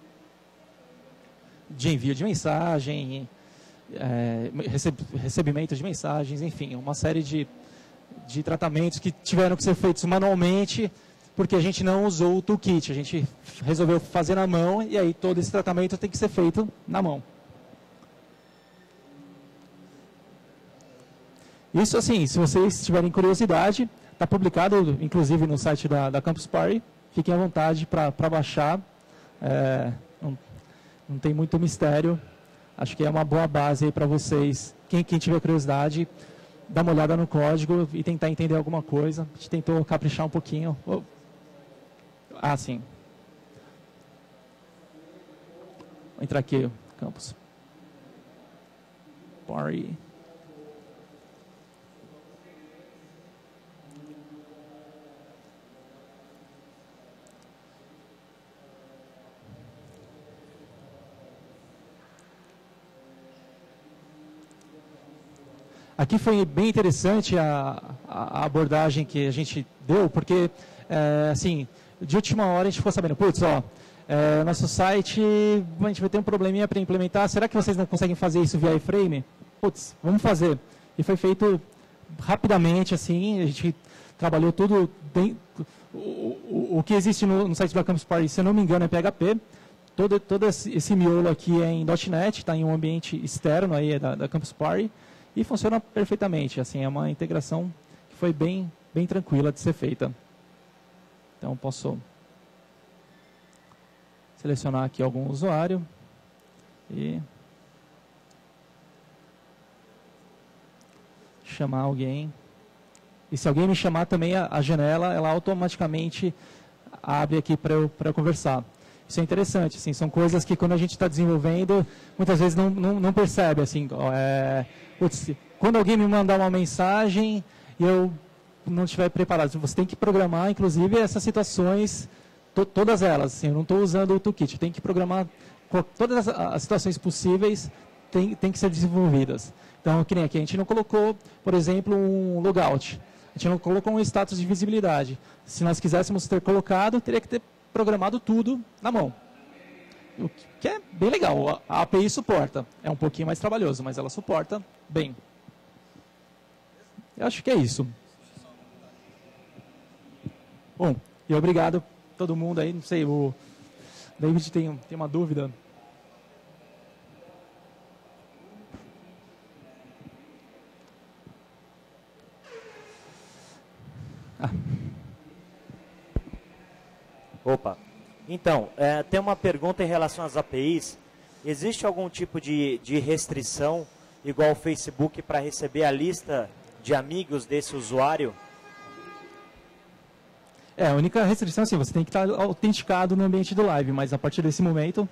de envio de mensagem, recebimento de mensagens, enfim, uma série de tratamentos que tiveram que ser feitos manualmente, porque a gente não usou o toolkit, a gente resolveu fazer na mão, e aí todo esse tratamento tem que ser feito na mão. Isso, assim, se vocês tiverem curiosidade, está publicado, inclusive, no site da Campus Party. Fiquem à vontade para baixar. Não tem muito mistério. Acho que é uma boa base para vocês. Quem tiver curiosidade, dá uma olhada no código e tentar entender alguma coisa. A gente tentou caprichar um pouquinho. Sim. Vou entrar aqui, Campus Party. Aqui foi bem interessante a abordagem que a gente deu, porque, assim, de última hora a gente ficou sabendo, putz, nosso site, a gente vai ter um probleminha para implementar, será que vocês não conseguem fazer isso via iframe? Putz, vamos fazer. E foi feito rapidamente, assim, a gente trabalhou tudo bem. O que existe no site da Campus Party, se eu não me engano, é PHP. Todo esse miolo aqui é em .NET, está em um ambiente externo aí da Campus Party. E funciona perfeitamente, assim, é uma integração que foi bem tranquila de ser feita. Então, posso selecionar aqui algum usuário e chamar alguém. E se alguém me chamar também, a janela, ela automaticamente abre aqui para eu conversar. Isso é interessante, assim, são coisas que quando a gente está desenvolvendo, muitas vezes não percebe, assim, putz, quando alguém me mandar uma mensagem e eu não estiver preparado, você tem que programar, inclusive, essas situações, todas elas, assim, eu não estou usando o toolkit, tem que programar, todas as situações possíveis tem que ser desenvolvidas. Então, que nem aqui, a gente não colocou, por exemplo, um logout, a gente não colocou um status de visibilidade. Se nós quiséssemos ter colocado, teria que ter programado tudo na mão. O que é bem legal. A API suporta. É um pouquinho mais trabalhoso, mas ela suporta bem. Eu acho que é isso. Bom, e obrigado a todo mundo aí. Não sei, o David tem uma dúvida. Opa, então, tem uma pergunta em relação às APIs. Existe algum tipo de restrição, igual o Facebook, para receber a lista de amigos desse usuário? A única restrição é assim, você tem que estar autenticado no ambiente do live, mas a partir desse momento...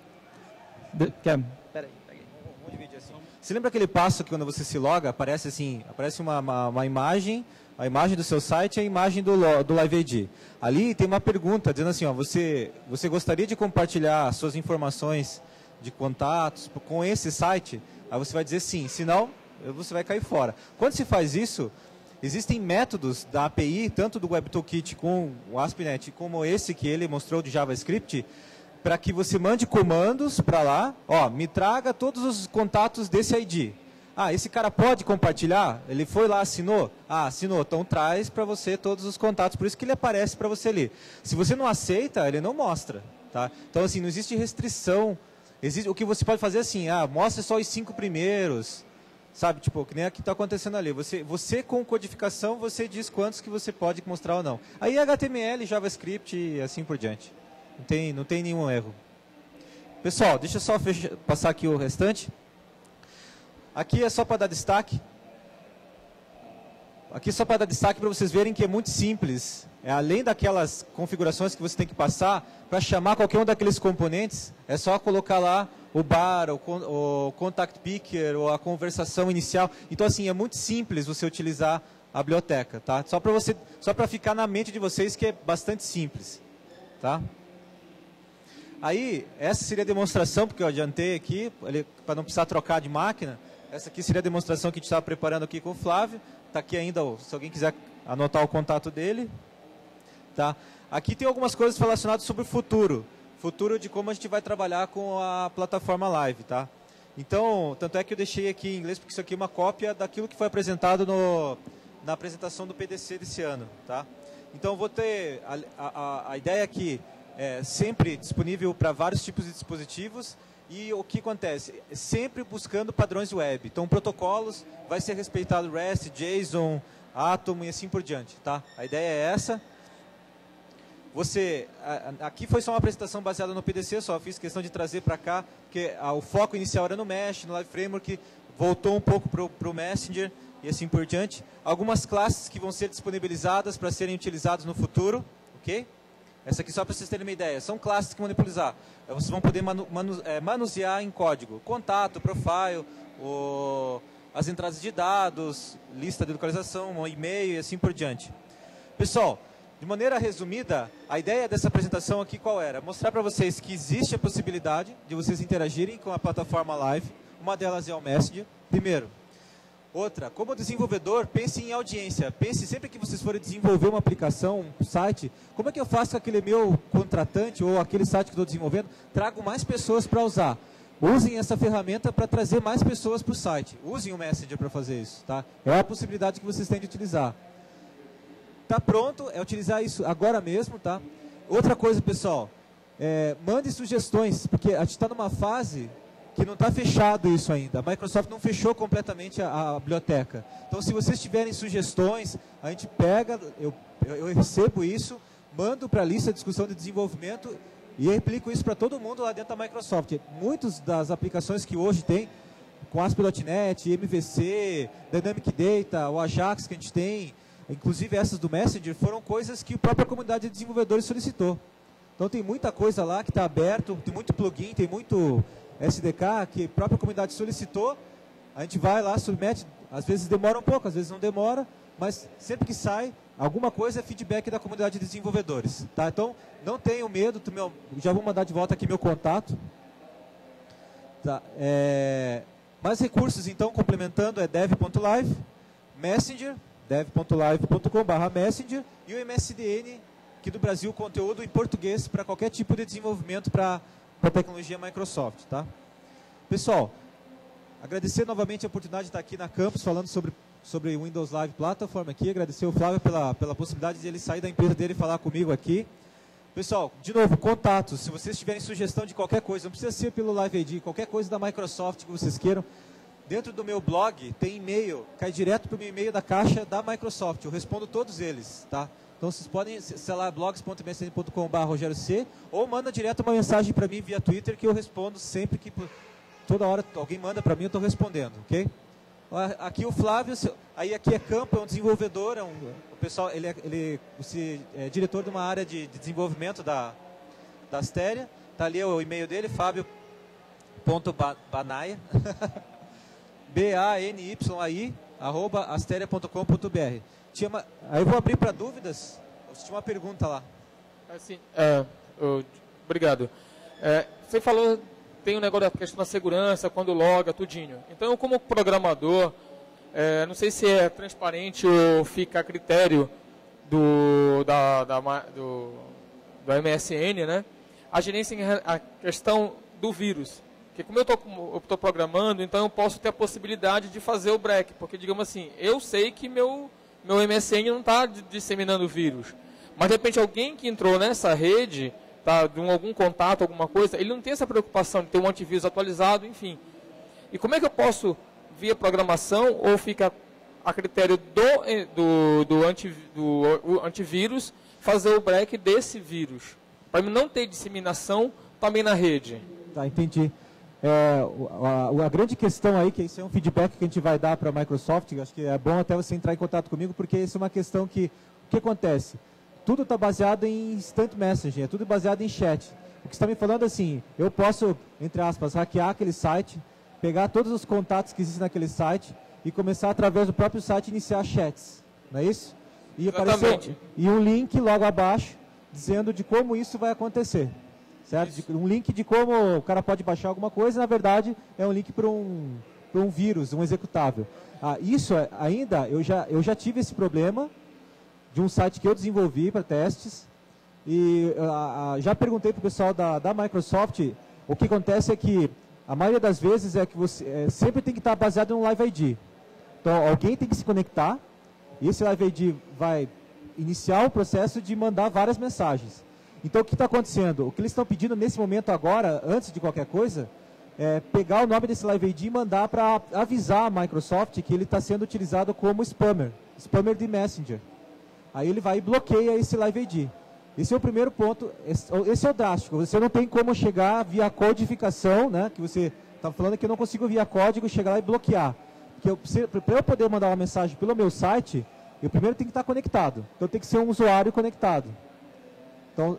Peraí, você lembra aquele passo que quando você se loga, aparece uma imagem... A imagem do seu site é a imagem do Live ID. Ali tem uma pergunta dizendo assim, você gostaria de compartilhar suas informações de contatos com esse site? Aí você vai dizer sim, senão você vai cair fora. Quando se faz isso, existem métodos da API, tanto do WebToolkit com o ASP.NET, como esse que ele mostrou de JavaScript, para que você mande comandos para lá, me traga todos os contatos desse ID. Esse cara pode compartilhar? Ele foi lá, assinou? Assinou. Então traz para você todos os contatos. Por isso que ele aparece para você ler. Se você não aceita, ele não mostra. Tá? Então, assim, não existe restrição. O que você pode fazer assim, mostre só os 5 primeiros. Sabe, tipo, que nem o que está acontecendo ali. Você com codificação, você diz quantos que você pode mostrar ou não. Aí HTML, JavaScript e assim por diante. Não tem nenhum erro. Pessoal, deixa eu só passar aqui o restante. Aqui é só para dar destaque. Aqui é só para dar destaque para vocês verem que é muito simples. Além daquelas configurações que você tem que passar, para chamar qualquer um daqueles componentes, é só colocar lá o bar, o contact picker, ou a conversação inicial. Então, assim, é muito simples você utilizar a biblioteca, tá? Só para ficar na mente de vocês que é bastante simples, tá? Aí, essa seria a demonstração, porque eu adiantei aqui, para não precisar trocar de máquina. Essa aqui seria a demonstração que a gente estava preparando aqui com o Flávio. Está aqui ainda, se alguém quiser anotar o contato dele. Tá? Aqui tem algumas coisas relacionadas sobre o futuro. Futuro de como a gente vai trabalhar com a plataforma Live. Tá? Então, tanto é que eu deixei aqui em inglês, porque isso aqui é uma cópia daquilo que foi apresentado na apresentação do PDC desse ano. Tá? Então, vou ter a ideia aqui é sempre disponível para vários tipos de dispositivos. E o que acontece? Sempre buscando padrões web. Então, protocolos, vai ser respeitado REST, JSON, Atom e assim por diante. Tá? A ideia é essa. Aqui foi só uma apresentação baseada no PDC, só fiz questão de trazer para cá, porque o foco inicial era no Mesh, no Live Framework, voltou um pouco para o Messenger e assim por diante. Algumas classes que vão ser disponibilizadas para serem utilizadas no futuro. Ok? Essa aqui só para vocês terem uma ideia. São classes que vão manipular. Vocês vão poder manusear em código. Contato, profile, as entradas de dados, lista de localização, e-mail e assim por diante. Pessoal, de maneira resumida, a ideia dessa apresentação aqui qual era? Mostrar para vocês que existe a possibilidade de vocês interagirem com a plataforma Live. Uma delas é o Messenger. Primeiro. Outra, como desenvolvedor, pense em audiência. Pense sempre que vocês forem desenvolver uma aplicação, um site, como é que eu faço com aquele meu contratante ou aquele site que estou desenvolvendo, trago mais pessoas para usar. Usem essa ferramenta para trazer mais pessoas para o site. Usem o Messenger para fazer isso. Tá? É a possibilidade que vocês têm de utilizar. Está pronto, é utilizar isso agora mesmo. Tá? Outra coisa, pessoal, mande sugestões, porque a gente está numa fase que não está fechado isso ainda. A Microsoft não fechou completamente a biblioteca. Então, se vocês tiverem sugestões, a gente pega, eu recebo isso, mando para a lista de discussão de desenvolvimento e replico isso para todo mundo lá dentro da Microsoft. Muitas das aplicações que hoje tem, com ASP.NET, MVC, Dynamic Data, o Ajax que a gente tem, inclusive essas do Messenger, foram coisas que a própria comunidade de desenvolvedores solicitou. Então, tem muita coisa lá que está aberto, tem muito plugin, tem muito SDK que a própria comunidade solicitou, a gente vai lá, submete, às vezes demora um pouco, às vezes não demora, mas sempre que sai, alguma coisa é feedback da comunidade de desenvolvedores. Tá? Então, não tenham medo, já vou mandar de volta aqui meu contato. Tá? Mais recursos, então, complementando, é dev.live, Messenger, dev.live.com/messenger, e o MSDN, aqui do Brasil, conteúdo em português para qualquer tipo de desenvolvimento para a tecnologia Microsoft, tá? Pessoal, agradecer novamente a oportunidade de estar aqui na campus falando sobre o Windows Live Platform aqui, agradecer ao Flávio pela possibilidade de ele sair da empresa dele e falar comigo aqui. Pessoal, de novo, contatos, se vocês tiverem sugestão de qualquer coisa, não precisa ser pelo Live ID, qualquer coisa da Microsoft que vocês queiram, dentro do meu blog tem e-mail, cai direto para o meu e-mail da caixa da Microsoft, eu respondo todos eles, tá? Então, vocês podem acessar blogs.msn.com/RogérioC ou manda direto uma mensagem para mim via Twitter que eu respondo sempre que toda hora alguém manda para mim, eu estou respondendo, ok? Aqui o Flávio, aí aqui é campo, é um desenvolvedor, o pessoal, ele é diretor de uma área de desenvolvimento da Astéria, está ali o e-mail dele, fabio.banaia, BANYI, @asteria.com.br. Aí eu vou abrir para dúvidas. Tinha uma pergunta lá. Assim, obrigado. Você falou, tem um negócio da questão da segurança, quando loga, tudinho. Então, eu como programador, não sei se é transparente ou fica a critério do MSN, né? A gerência a questão do vírus. Porque como eu estou programando, então eu posso ter a possibilidade de fazer o break. Porque, digamos assim, eu sei que meu MSN não está disseminando vírus. Mas, de repente, alguém que entrou nessa rede, tá, de algum contato, alguma coisa, ele não tem essa preocupação de ter um antivírus atualizado, enfim. E como é que eu posso, via programação, ou fica a critério do antivírus, fazer o break desse vírus? Para não ter disseminação também na rede. Tá, entendi. A grande questão aí, que isso é um feedback que a gente vai dar para a Microsoft, acho que é bom até você entrar em contato comigo, porque isso é uma questão que, o que acontece? Tudo está baseado em instant messaging, é tudo baseado em chat. O que você está me falando assim, eu posso, entre aspas, hackear aquele site, pegar todos os contatos que existem naquele site e começar através do próprio site iniciar chats, não é isso? E aparecer um link logo abaixo dizendo de como isso vai acontecer. Certo? Um link de como o cara pode baixar alguma coisa, na verdade, é um link para um vírus, um executável. Isso ainda, eu já tive esse problema de um site que eu desenvolvi para testes, e já perguntei para o pessoal da Microsoft, o que acontece é que, a maioria das vezes, é que você sempre tem que estar baseado no Live ID. Então, alguém tem que se conectar, e esse Live ID vai iniciar o processo de mandar várias mensagens. Então, o que está acontecendo? O que eles estão pedindo nesse momento agora, antes de qualquer coisa, é pegar o nome desse Live ID e mandar para avisar a Microsoft que ele está sendo utilizado como spammer de Messenger. Aí ele vai e bloqueia esse Live ID. Esse é o primeiro ponto, esse é o drástico. Você não tem como chegar via codificação, né, que você está falando que eu não consigo via código chegar lá e bloquear. Para eu poder mandar uma mensagem pelo meu site, eu primeiro tenho que estar conectado. Então tem que ser um usuário conectado. Então,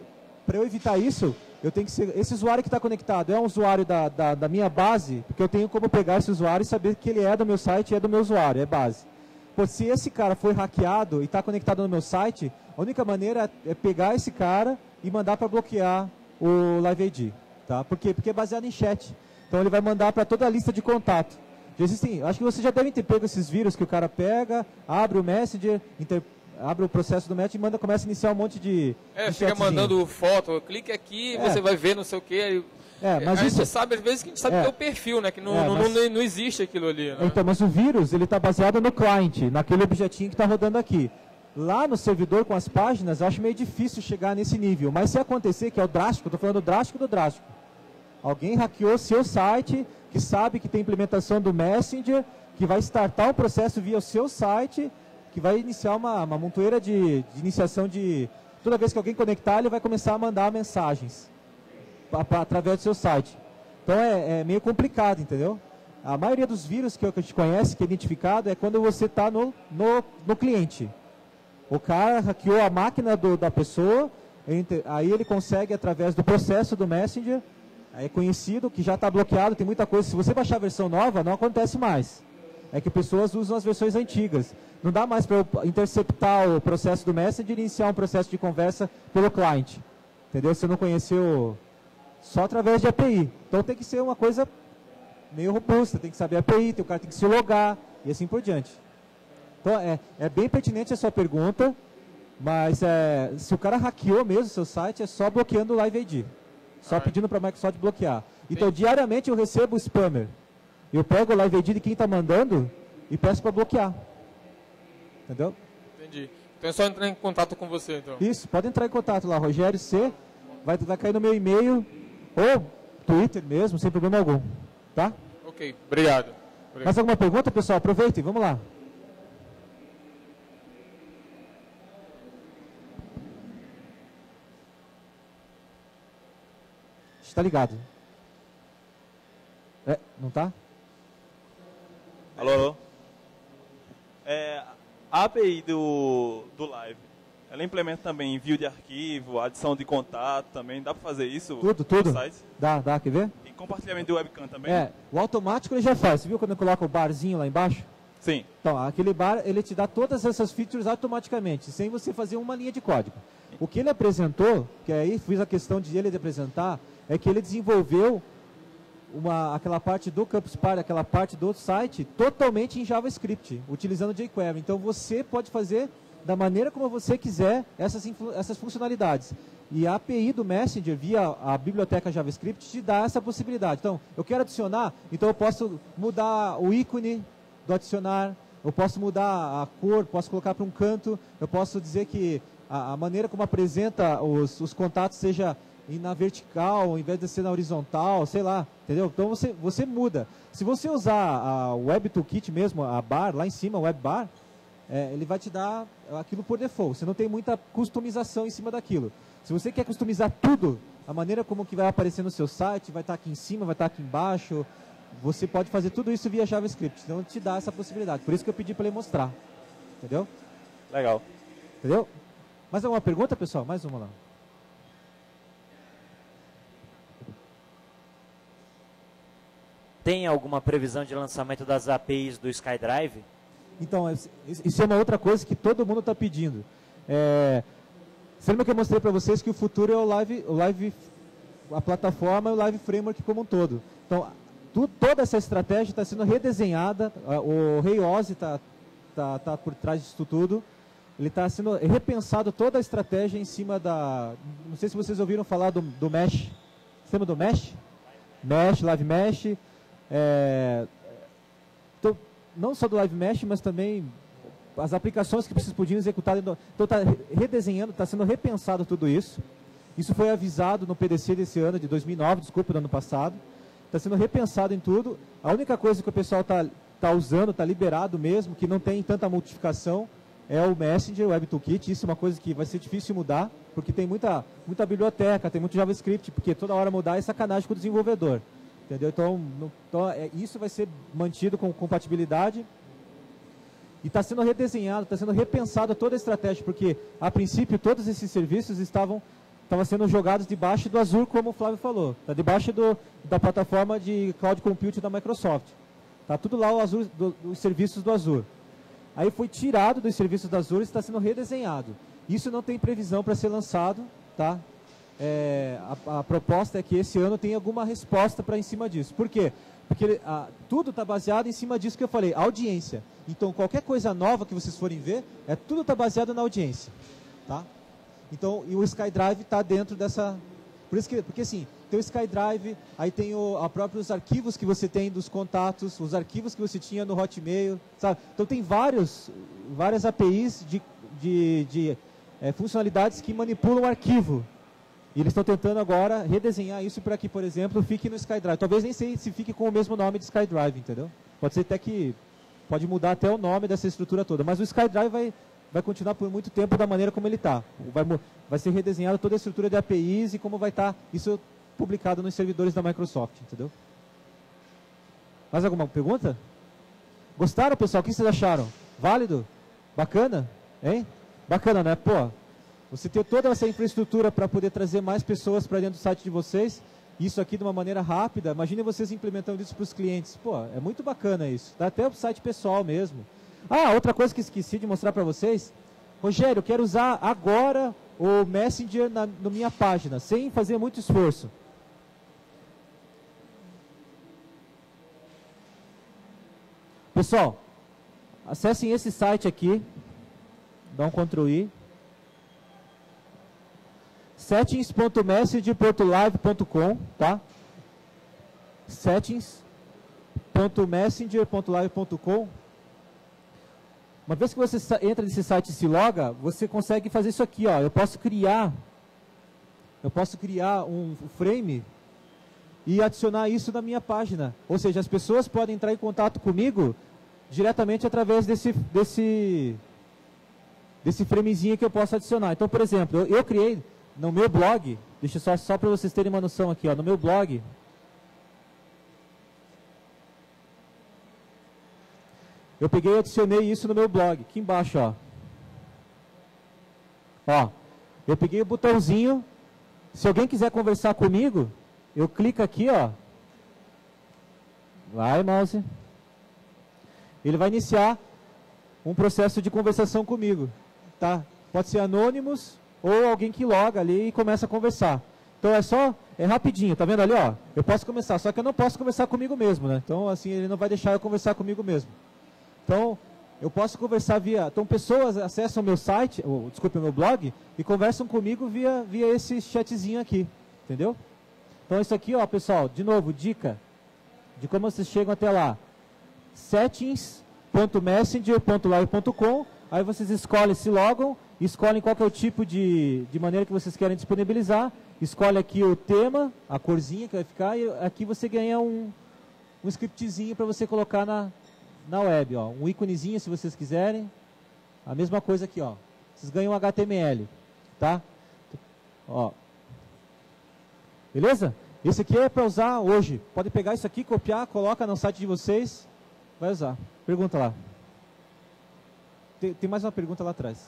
para eu evitar isso, eu tenho que ser... Esse usuário que está conectado é um usuário da minha base, porque eu tenho como pegar esse usuário e saber que ele é do meu site e é do meu usuário, é base. Pô, se esse cara foi hackeado e está conectado no meu site, a única maneira é pegar esse cara e mandar para bloquear o Live ID. Tá? Por quê? Porque é baseado em chat. Então ele vai mandar para toda a lista de contato. Já existem, acho que vocês já devem ter pego esses vírus que o cara pega, abre o Messenger, abre o processo do Messenger e começa a iniciar um monte de fica mandando foto, clique aqui, você vai ver não sei o que. Mas a isso gente sabe, às vezes, que a gente sabe que é o perfil, né? Que não existe aquilo ali. Né? Então, mas o vírus, ele está baseado no client, naquele objetinho que está rodando aqui. Lá no servidor com as páginas, eu acho meio difícil chegar nesse nível. Mas se acontecer, que é o drástico, eu estou falando drástico do drástico. Alguém hackeou seu site, que sabe que tem implementação do Messenger, que vai startar um processo via o seu site, que vai iniciar uma montoeira de iniciação de... Toda vez que alguém conectar, ele vai começar a mandar mensagens através do seu site. Então é meio complicado, entendeu? A maioria dos vírus que a gente conhece, que é identificado, é quando você está no cliente. O cara hackeou a máquina da pessoa, aí ele consegue, através do processo do Messenger, é conhecido, que já está bloqueado, tem muita coisa. Se você baixar a versão nova, não acontece mais. É que pessoas usam as versões antigas. Não dá mais para eu interceptar o processo do Messenger e iniciar um processo de conversa pelo cliente. Entendeu? Você não conheceu só através de API. Então tem que ser uma coisa meio robusta, tem que saber a API, o cara tem que se logar e assim por diante. Então é bem pertinente a sua pergunta, mas se o cara hackeou mesmo o seu site, é só bloqueando o Live ID. Só pedindo para a Microsoft bloquear. Então, diariamente eu recebo o spammer. Eu pego o Live ID de quem está mandando e peço para bloquear. Entendeu? Entendi. Então é só entrar em contato com você, então. Isso, pode entrar em contato lá, Rogério C. Vai cair no meu e-mail ou Twitter mesmo, sem problema algum. Tá? Ok, obrigado. Mais alguma pergunta, pessoal? Aproveitem, vamos lá. Está ligado? Não tá? Alô? A API do Live, ela implementa também envio de arquivo, adição de contato também, dá para fazer isso? Tudo. No site? Dá, quer ver? E compartilhamento de webcam também? O automático ele já faz. Você viu quando eu coloco o barzinho lá embaixo? Sim. Então, aquele bar, ele te dá todas essas features automaticamente, sem você fazer uma linha de código. O que ele apresentou, que aí fiz a questão de ele apresentar, é que ele desenvolveu aquela parte do Campus Party, aquela parte do site, totalmente em JavaScript, utilizando jQuery. Então você pode fazer da maneira como você quiser essas funcionalidades. E a API do Messenger, via a biblioteca JavaScript, te dá essa possibilidade. Então, eu quero adicionar, então eu posso mudar o ícone do adicionar, eu posso mudar a cor, posso colocar para um canto, eu posso dizer que a maneira como apresenta os contatos seja na vertical, ao invés de ser na horizontal, sei lá, entendeu? Então você muda. Se você usar a Web Toolkit mesmo, a bar, lá em cima, a Web Bar, ele vai te dar aquilo por default. Você não tem muita customização em cima daquilo. Se você quer customizar tudo, a maneira como que vai aparecer no seu site, vai estar aqui em cima, vai estar aqui embaixo, você pode fazer tudo isso via JavaScript. Então te dá essa possibilidade. Por isso que eu pedi para ele mostrar. Entendeu? Legal. Entendeu? Mais alguma pergunta, pessoal? Mais uma lá. Tem alguma previsão de lançamento das APIs do SkyDrive? Então, isso é uma outra coisa que todo mundo está pedindo. Você lembra que eu mostrei para vocês que o futuro é o Live, a plataforma e o Live Framework como um todo. Então, toda essa estratégia está sendo redesenhada, o Rei Ozzy está por trás disso tudo. Ele está sendo repensado toda a estratégia em cima da... Não sei se vocês ouviram falar do Mesh. Você lembra do Mesh? Mesh, Live Mesh. Não só do Live Mesh, mas também as aplicações que vocês podiam executar. Então está redesenhando, está sendo repensado tudo isso. Isso foi avisado no PDC desse ano, de 2009, desculpa, do ano passado. Está sendo repensado em tudo. A única coisa que o pessoal está usando, está liberado mesmo, que não tem tanta modificação, é o Messenger, o Web Toolkit. Isso é uma coisa que vai ser difícil mudar, porque tem muita biblioteca, tem muito JavaScript, porque toda hora mudar é sacanagem com o desenvolvedor. Entendeu? Então isso vai ser mantido com compatibilidade. E está sendo redesenhado, está sendo repensado toda a estratégia, porque, a princípio, todos esses serviços estavam estavam sendo jogados debaixo do Azure, como o Flávio falou. Está debaixo da plataforma de Cloud Computing da Microsoft. Está tudo lá o Azure, os serviços do Azure. Aí foi tirado dos serviços do Azure e está sendo redesenhado. Isso não tem previsão para ser lançado, tá? A proposta é que esse ano tenha alguma resposta para em cima disso. Por quê? Porque tudo está baseado em cima disso que eu falei, audiência. Então, qualquer coisa nova que vocês forem ver, tudo está baseado na audiência. Tá? Então, e o SkyDrive está dentro dessa... Porque assim, tem o SkyDrive, aí tem próprios arquivos que você tem dos contatos, os arquivos que você tinha no Hotmail, sabe? Então, tem várias APIs de funcionalidades que manipulam o arquivo. E eles estão tentando agora redesenhar isso para que, por exemplo, fique no SkyDrive. Talvez nem sei se fique com o mesmo nome de SkyDrive, entendeu? Pode ser até que... Pode mudar até o nome dessa estrutura toda. Mas o SkyDrive vai continuar por muito tempo da maneira como ele está. Vai ser redesenhada toda a estrutura de APIs e como vai estar isso publicado nos servidores da Microsoft, entendeu? Mais alguma pergunta? Gostaram, pessoal? O que vocês acharam? Válido? Bacana? Hein? Bacana, né? Pô, você ter toda essa infraestrutura para poder trazer mais pessoas para dentro do site de vocês, isso aqui de uma maneira rápida, imagine vocês implementando isso para os clientes. Pô, é muito bacana isso. Dá até o site pessoal mesmo. Outra coisa que esqueci de mostrar para vocês. Rogério, eu quero usar agora o Messenger na minha página, sem fazer muito esforço. Pessoal, acessem esse site aqui. Dá um Ctrl+I. settings.messenger.live.com, tá? settings.messenger.live.com. Uma vez que você entra nesse site e se loga, você consegue fazer isso aqui, ó. Eu posso criar um frame e adicionar isso na minha página. Ou seja, as pessoas podem entrar em contato comigo diretamente através desse framezinho que eu posso adicionar. Então, por exemplo, eu criei no meu blog, deixa só para vocês terem uma noção aqui, ó, no meu blog, eu peguei e adicionei isso no meu blog, aqui embaixo, ó, eu peguei o botãozinho, se alguém quiser conversar comigo, eu clico aqui, ó, vai mouse, ele vai iniciar um processo de conversação comigo, tá? Pode ser anônimos, ou alguém que loga ali e começa a conversar. Então é rapidinho, tá vendo ali, ó? Eu posso começar, só que eu não posso conversar comigo mesmo, né? Então, assim, ele não vai deixar eu conversar comigo mesmo. Então, eu posso conversar então pessoas acessam o meu site, o meu blog, e conversam comigo via esse chatzinho aqui, entendeu? Então, isso aqui, ó, pessoal, de novo, dica de como vocês chegam até lá. settings.messenger.live.com, aí vocês escolhem, se logam, escolhem qual que é o tipo de maneira que vocês querem disponibilizar, escolhe aqui o tema, a corzinha que vai ficar, e aqui você ganha um scriptzinho para você colocar na web, ó, um íconezinho se vocês quiserem, a mesma coisa aqui, ó, vocês ganham um HTML, tá? Ó, beleza? Esse aqui é para usar hoje, pode pegar isso aqui, copiar, coloca no site de vocês, vai usar. Pergunta lá. Tem mais uma pergunta lá atrás.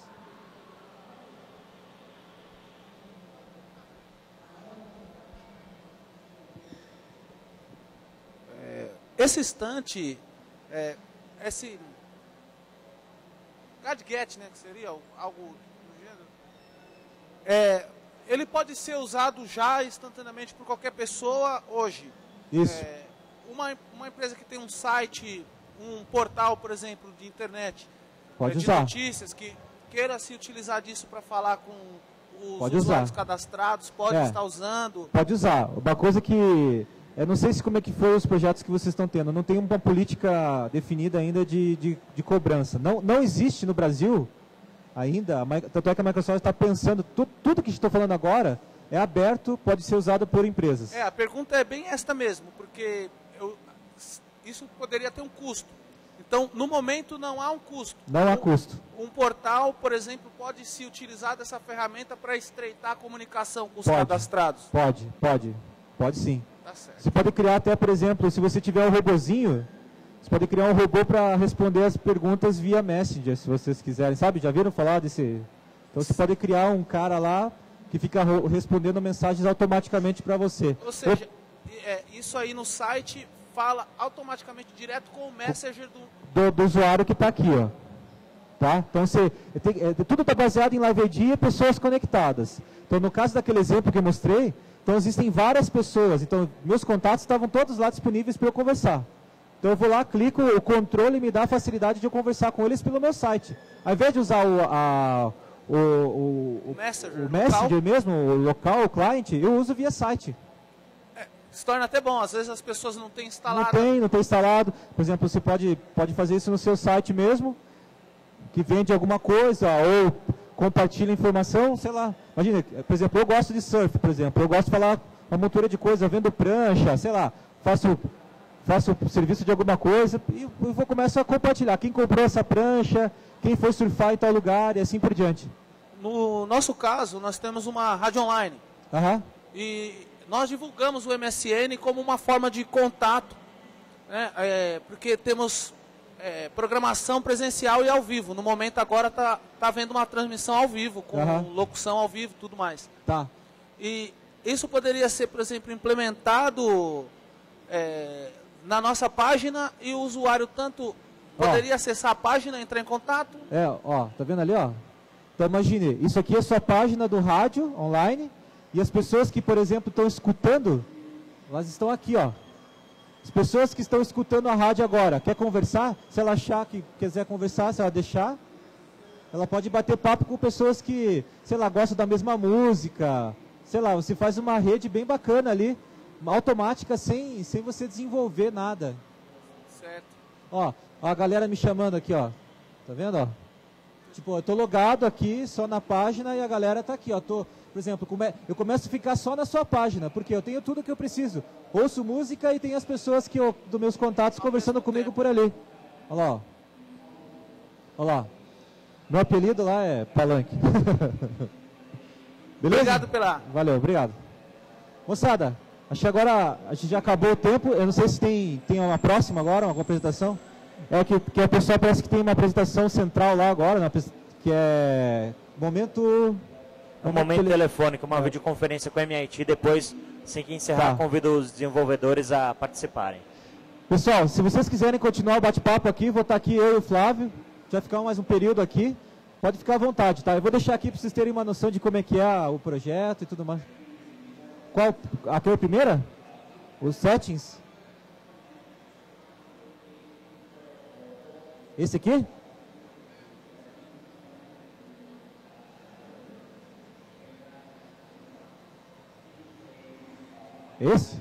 Esse instante, esse gadget, né, que seria algo do gênero, ele pode ser usado já instantaneamente por qualquer pessoa hoje. Isso. Uma empresa que tem um site, um portal, por exemplo, de internet, pode de usar. notícias, que queira se utilizar disso para falar com os pode usuários usar. Cadastrados, pode estar usando. Pode usar. Uma coisa que... Eu não sei como é que foi os projetos que vocês estão tendo. Não tem uma política definida ainda de cobrança. Não existe no Brasil ainda. Tanto é que a Microsoft está pensando... Tudo que estou falando agora é aberto, pode ser usado por empresas. A pergunta é bem esta mesmo, porque isso poderia ter um custo. Então, no momento, não há um custo. Não há custo. Um portal, por exemplo, pode se utilizar dessa ferramenta para estreitar a comunicação com os cadastrados? Pode sim. Tá certo. Você pode criar até, por exemplo, se você tiver um robozinho, você pode criar um robô para responder as perguntas via Messenger, se vocês quiserem. Sabe, já viram falar desse? Então você pode criar um cara lá que fica respondendo mensagens automaticamente para você. Ou seja, isso aí no site fala automaticamente direto com o Messenger do usuário que está aqui, ó. Tá? Então, tudo está baseado em Live ID e pessoas conectadas. Então, no caso daquele exemplo que eu mostrei, então existem várias pessoas. Então, meus contatos estavam todos lá disponíveis para eu conversar. Então, eu vou lá, clico, o controle me dá a facilidade de eu conversar com eles pelo meu site. Ao invés de usar o Messenger mesmo, o local, o client, eu uso via site. Se torna até bom, às vezes as pessoas não têm instalado. Não tem instalado. Por exemplo, você pode fazer isso no seu site mesmo, que vende alguma coisa, ou compartilha informação, sei lá. Imagina, por exemplo, eu gosto de surf, por exemplo. Eu gosto de falar uma montura de coisa, vendo prancha, sei lá. Faço serviço de alguma coisa e eu começo a compartilhar. Quem comprou essa prancha, quem foi surfar em tal lugar e assim por diante. No nosso caso, nós temos uma rádio online. E nós divulgamos o MSN como uma forma de contato, né? Porque temos programação presencial e ao vivo. No momento agora está havendo uma transmissão ao vivo, com locução ao vivo e tudo mais. Tá. E isso poderia ser, por exemplo, implementado na nossa página e o usuário tanto poderia acessar a página, entrar em contato. Tá vendo ali, ó? Então imagine, isso aqui é sua página do rádio online e as pessoas que, por exemplo, estão escutando, elas estão aqui, ó. As pessoas que estão escutando a rádio agora, quer conversar? Se ela achar que quiser conversar, se ela deixar, ela pode bater papo com pessoas que, sei lá, gostam da mesma música. Sei lá, você faz uma rede bem bacana ali, automática, sem você desenvolver nada. Certo. Ó, a galera me chamando aqui, ó. Tá vendo, ó? Tipo, eu tô logado aqui, só na página, e a galera tá aqui, ó. Por exemplo, eu começo a ficar só na sua página, porque eu tenho tudo que eu preciso. Ouço música e tem as pessoas dos meus contatos conversando comigo por ali. Olha lá, ó. Olha lá. Meu apelido lá é Palanque. Beleza? Obrigado pela... Valeu, obrigado. Moçada, acho que agora a gente já acabou o tempo. Eu não sei se tem uma próxima agora, uma apresentação. Que a pessoa parece que tem uma apresentação central lá agora, que é momento telefônico, uma videoconferência com a MIT. Depois, assim que encerrar, convido os desenvolvedores a participarem. Pessoal, se vocês quiserem continuar o bate-papo aqui, vou estar aqui eu e o Flávio. Já ficar mais um período aqui. Pode ficar à vontade, tá? Eu vou deixar aqui para vocês terem uma noção de como é que é o projeto e tudo mais. Aquela primeira? Os settings? Esse aqui? Esse?